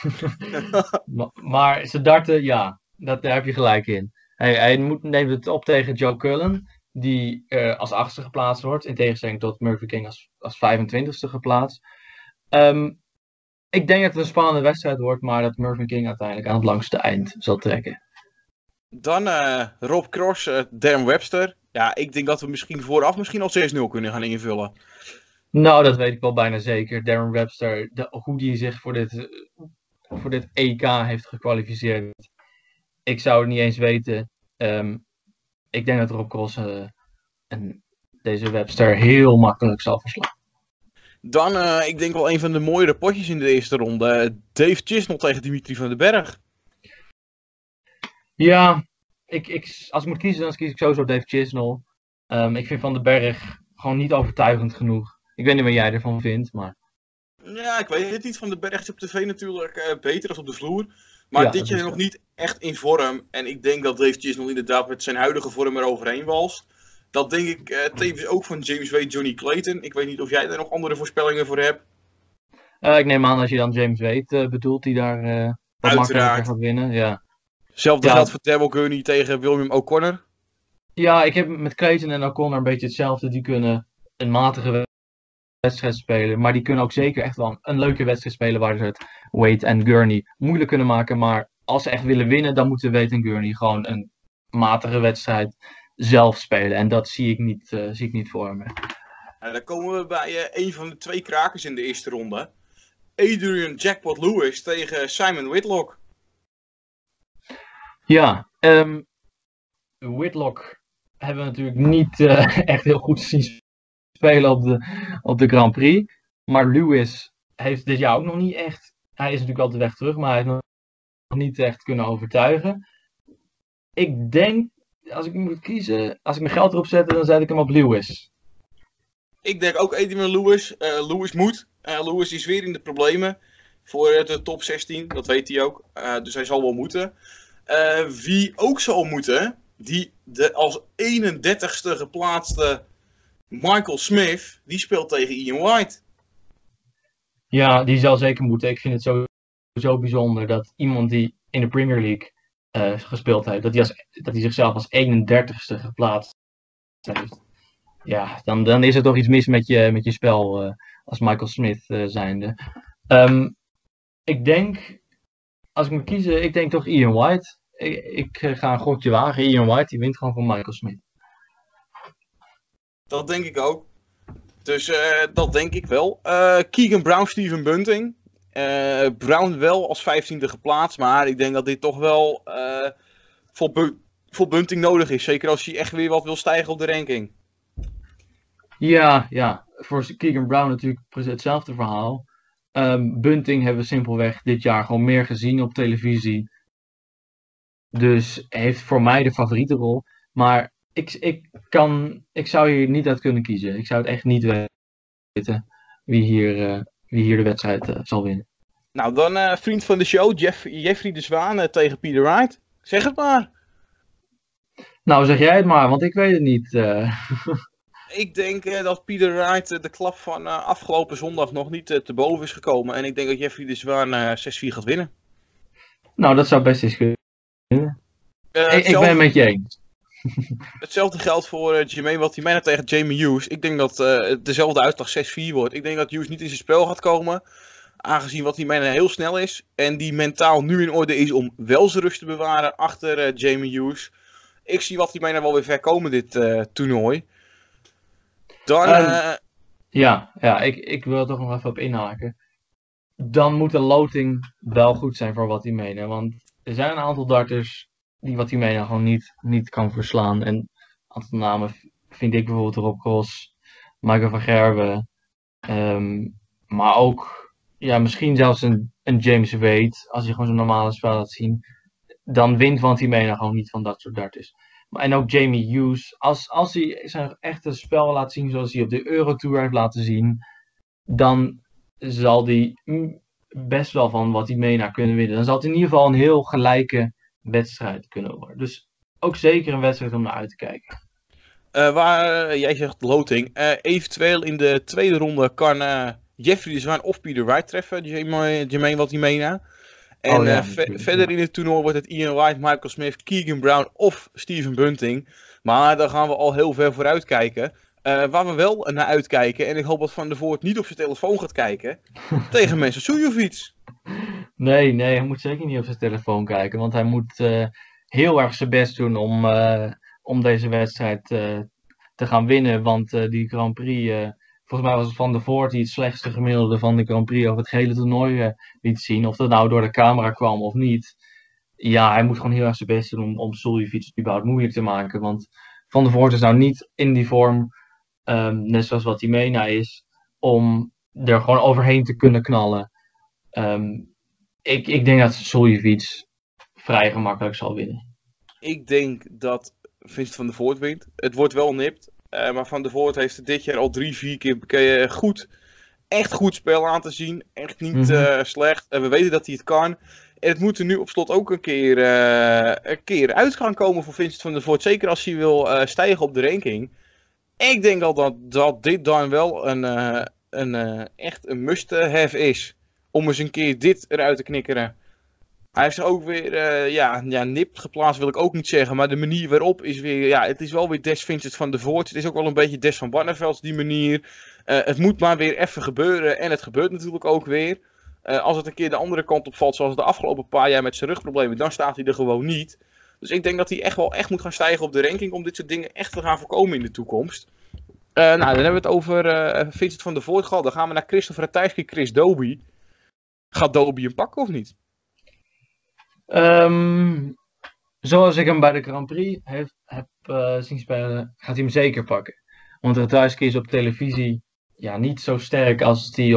maar zijn darten, ja, daar heb je gelijk in. Hij neemt het op tegen Joe Cullen, die als 8e geplaatst wordt, in tegenstelling tot Mervyn King als 25e geplaatst. Ik denk dat het een spannende wedstrijd wordt, maar dat Mervyn King uiteindelijk aan het langste eind zal trekken. Dan Rob Cross, Dan Webster. Ja, ik denk dat we vooraf al 6-0 kunnen gaan invullen. Nou, dat weet ik wel bijna zeker. Darren Webster, hoe die zich voor dit EK heeft gekwalificeerd. Ik zou het niet eens weten. Ik denk dat Rob Cross deze Webster heel makkelijk zal verslaan. Dan, ik denk wel een van de mooiere potjes in de eerste ronde. Dave Chisnell tegen Dimitri van den Berg. Ja, als ik moet kiezen, dan kies ik sowieso Dave Chisnell. Ik vind Van den Berg gewoon niet overtuigend genoeg. Ik weet niet wat jij ervan vindt, maar... Ja, ik weet het niet. Van den Berg is op tv natuurlijk beter dan op de vloer. Maar ja, dit jaar nog niet echt in vorm. En ik denk dat Dave Chisnell inderdaad met zijn huidige vorm er overheen walst. Dat denk ik tevens ook van James Wade, Johnny Clayton. Ik weet niet of jij daar nog andere voorspellingen voor hebt. Ik neem aan als je dan James Wade bedoelt, die daar wat makkelijker gaat winnen. Ja. Hetzelfde geldt voor Daryl Gurney tegen William O'Connor. Ja, ik heb met Clayton en O'Connor een beetje hetzelfde. Die kunnen een matige wedstrijd spelen. Maar die kunnen ook zeker echt wel een leuke wedstrijd spelen waar ze het Wade en Gurney moeilijk kunnen maken. Maar als ze echt willen winnen, dan moeten Wade en Gurney gewoon een matige wedstrijd zelf spelen. En dat zie ik niet voor me. Dan komen we bij een van de 2 krakers in de eerste ronde. Adrian Jackpot Lewis tegen Simon Whitlock. Ja, Whitlock hebben we natuurlijk niet echt heel goed zien spelen op de Grand Prix. Maar Lewis heeft dit jaar ook nog niet echt... Hij is natuurlijk al de weg terug, maar hij heeft nog niet echt kunnen overtuigen. Ik denk, als ik moet kiezen, als ik mijn geld erop zet, dan zet ik hem op Lewis. Ik denk ook Adrian Lewis. Lewis moet. Lewis is weer in de problemen voor de top 16. Dat weet hij ook. Dus hij zal wel moeten. Wie ook zal moeten, de als 31ste geplaatste Michael Smith, die speelt tegen Ian White. Ja, die zal zeker moeten. Ik vind het sowieso bijzonder dat iemand die in de Premier League gespeeld heeft, dat hij zichzelf als 31ste geplaatst heeft. Ja, dan is er toch iets mis met je spel als Michael Smith zijnde. Ik denk, als ik moet kiezen, ik denk toch Ian White. Ik ga een gokje wagen. Ian White, die wint gewoon van Michael Smith. Dat denk ik ook. Dus dat denk ik wel. Keegan Brown, Steven Bunting. Brown wel als 15e geplaatst, maar ik denk dat dit toch wel voor Bunting nodig is. Zeker als hij echt weer wat wil stijgen op de ranking. Ja, voor Keegan Brown natuurlijk precies hetzelfde verhaal. Bunting hebben we simpelweg dit jaar gewoon meer gezien op televisie. Dus heeft voor mij de favoriete rol. Maar ik zou hier niet uit kunnen kiezen. Ik zou het echt niet weten wie hier de wedstrijd zal winnen. Nou, dan vriend van de show, Jeffrey de Zwaan tegen Peter Wright. Zeg het maar. Nou, zeg jij het maar, want ik weet het niet. Ik denk dat Peter Wright de klap van afgelopen zondag nog niet te boven is gekomen. En ik denk dat Jeffrey de Zwaan 6-4 gaat winnen. Nou, dat zou best eens kunnen. Ik ben het met je eens. Hetzelfde geldt voor Jermaine Watimena tegen Jamie Hughes. Ik denk dat dezelfde uitslag 6-4 wordt. Ik denk dat Hughes niet in zijn spel gaat komen. Aangezien Watimena heel snel is. En die mentaal nu in orde is om wel zijn rust te bewaren achter Jamie Hughes. Ik zie Watimena wel weer ver komen dit toernooi. Dan... ik wil er toch nog even op inhaken. Dan moet de loting wel goed zijn voor Watimena. Want er zijn een aantal darters die Watimena gewoon niet kan verslaan. En een aantal namen vind ik bijvoorbeeld Rob Cross, Michael van Gerwen. Maar ook misschien zelfs een James Wade. Als hij gewoon zo'n normale spel laat zien. Dan wint Watimena gewoon niet van dat soort darters. En ook Jamie Hughes. Als hij zijn echte spel laat zien zoals hij op de Eurotour heeft laten zien. Dan zal hij best wel van Watimena kunnen winnen. Dan zal het in ieder geval een heel gelijke wedstrijd kunnen worden. Dus ook zeker een wedstrijd om naar uit te kijken. Jij zegt loting. Eventueel in de tweede ronde kan Jeffrey de Zwaan of Peter Wright treffen. Jermaine Watimena. En verder in het toernooi wordt het Ian White, Michael Smith, Keegan Brown of Steven Bunting. Maar daar gaan we al heel ver vooruit kijken. Waar we wel naar uitkijken, en ik hoop dat Van der Voort niet op zijn telefoon gaat kijken, tegen Mensur Suljovic. Nee, hij moet zeker niet op zijn telefoon kijken, want hij moet heel erg zijn best doen om deze wedstrijd te gaan winnen. Want die Grand Prix, volgens mij was het Van der Voort die het slechtste gemiddelde van de Grand Prix over het hele toernooi liet zien. Of dat nou door de camera kwam of niet. Ja, hij moet gewoon heel erg zijn best doen om Suljovic überhaupt moeilijk te maken. Want Van der Voort is nou niet in die vorm, net zoals Watimena is, om er gewoon overheen te kunnen knallen. Ik denk dat Suljovic vrij gemakkelijk zal winnen. Ik denk dat Vincent Van der Voort wint. Het wordt wel nipt. Maar Van der Voort heeft dit jaar al 3-4 keer echt goed spel aan te zien. Echt niet slecht. We weten dat hij het kan. En het moet er nu op slot ook een keer uit gaan komen voor Vincent Van der Voort. Zeker als hij wil stijgen op de ranking. En ik denk al dat dit dan wel echt een must-have is. Om eens een keer dit eruit te knikkeren. Hij heeft zich ook weer nipt geplaatst, wil ik ook niet zeggen. Maar de manier waarop is weer, ja, het is wel weer Des Vincent van der Voort. Het is ook wel een beetje Des van Barnevelds, die manier. Het moet maar weer even gebeuren en het gebeurt natuurlijk ook weer. Als het een keer de andere kant op valt, zoals de afgelopen paar jaar met zijn rugproblemen, dan staat hij er gewoon niet. Dus ik denk dat hij echt moet gaan stijgen op de ranking om dit soort dingen echt te gaan voorkomen in de toekomst. Dan hebben we het over Vincent van der Voort gehad. Dan gaan we naar Christopher Ratajski, Chris Dobey. Gaat Dobey hem pakken of niet? Zoals ik hem bij de Grand Prix heb zien spelen, gaat hij hem zeker pakken. Want Ratajski is op televisie niet zo sterk als hij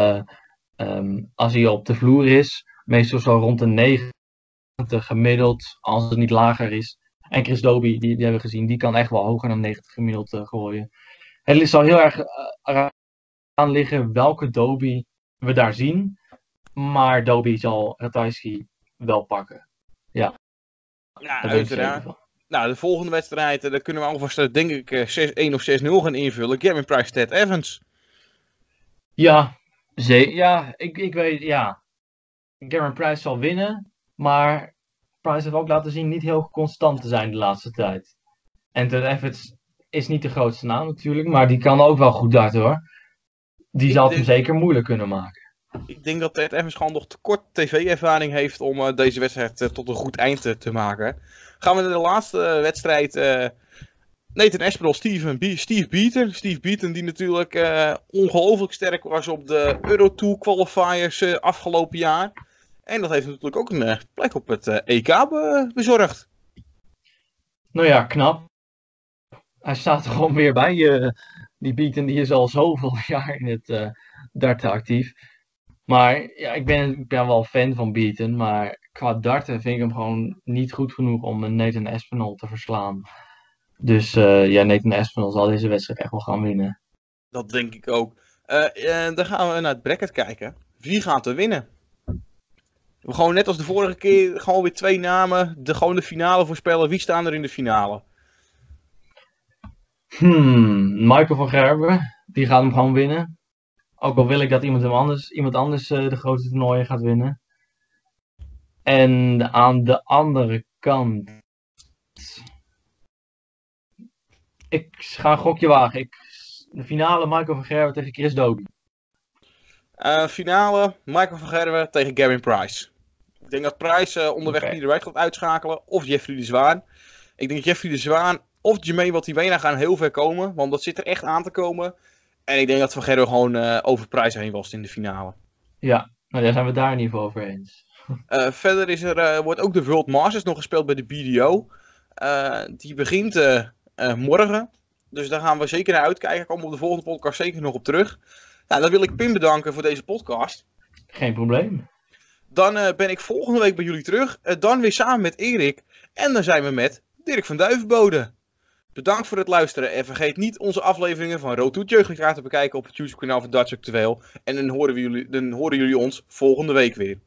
op de vloer is. Meestal zo rond de 90 gemiddeld, als het niet lager is. En Chris Dobey, die hebben we gezien, die kan echt wel hoger dan 90 gemiddeld gooien. Het zal heel erg aan liggen welke Dobey we daar zien. Maar Dobey zal Ratajski wel pakken. Ja, uiteraard. Nou, de volgende wedstrijd, daar kunnen we alvast denk ik 6-1 of 6-0 gaan invullen. Gavin Price, Ted Evans. Ik weet, Gavin Price zal winnen. Maar Price heeft ook laten zien niet heel constant te zijn de laatste tijd. En Ted Evans is niet de grootste naam natuurlijk, maar die kan ook wel goed darten hoor. Die zal het hem zeker moeilijk kunnen maken. Ik denk dat Ted Evans gewoon nog te kort tv-ervaring heeft om deze wedstrijd tot een goed eind te maken. Gaan we naar de laatste wedstrijd. Nathan Aspinall, Steve Beaton. Steve Beaton die natuurlijk ongelooflijk sterk was op de Eurotour qualifiers afgelopen jaar. En dat heeft natuurlijk ook een plek op het EK bezorgd. Nou ja, knap. Hij staat er gewoon weer bij. Die Beaton die is al zoveel jaar in het darten actief. Maar ja, ik ben wel fan van Beaton. Maar qua darten vind ik hem gewoon niet goed genoeg om een Nathan Aspinall te verslaan. Dus Nathan Aspinall zal deze wedstrijd echt wel gaan winnen. Dat denk ik ook. Dan gaan we naar het bracket kijken. Wie gaat er winnen? We gewoon net als de vorige keer, gewoon weer 2 namen. Gewoon de finale voorspellen. Wie staan er in de finale? Michael van Gerwen. Die gaat hem gewoon winnen. Ook al wil ik dat iemand anders de grote toernooien gaat winnen. En aan de andere kant. Ik ga een gokje wagen. De finale Michael van Gerwen tegen Chris Dobey. Finale Michael van Gerwen tegen Gavin Price. Ik denk dat Price onderweg Peter Wright gaat uitschakelen. Of Jeffrey de Zwaan. Ik denk dat Jeffrey de Zwaan of Jermaine Wativena gaan heel ver komen. Want dat zit er echt aan te komen. En ik denk dat Van Gerwen gewoon over Price heen was in de finale. Ja, nou daar zijn we daar in ieder geval over eens. Verder wordt ook de World Masters nog gespeeld bij de BDO. Die begint morgen. Dus daar gaan we zeker naar uitkijken. Daar komen we op de volgende podcast zeker nog op terug. Nou, dan wil ik Pim bedanken voor deze podcast. Geen probleem. Dan ben ik volgende week bij jullie terug. Dan weer samen met Erik. En dan zijn we met Dirk van Duivenbode. Bedankt voor het luisteren. En vergeet niet onze afleveringen van Road to Jeugdliga te bekijken op het YouTube kanaal van Darts Actueel. En dan horen jullie ons volgende week weer.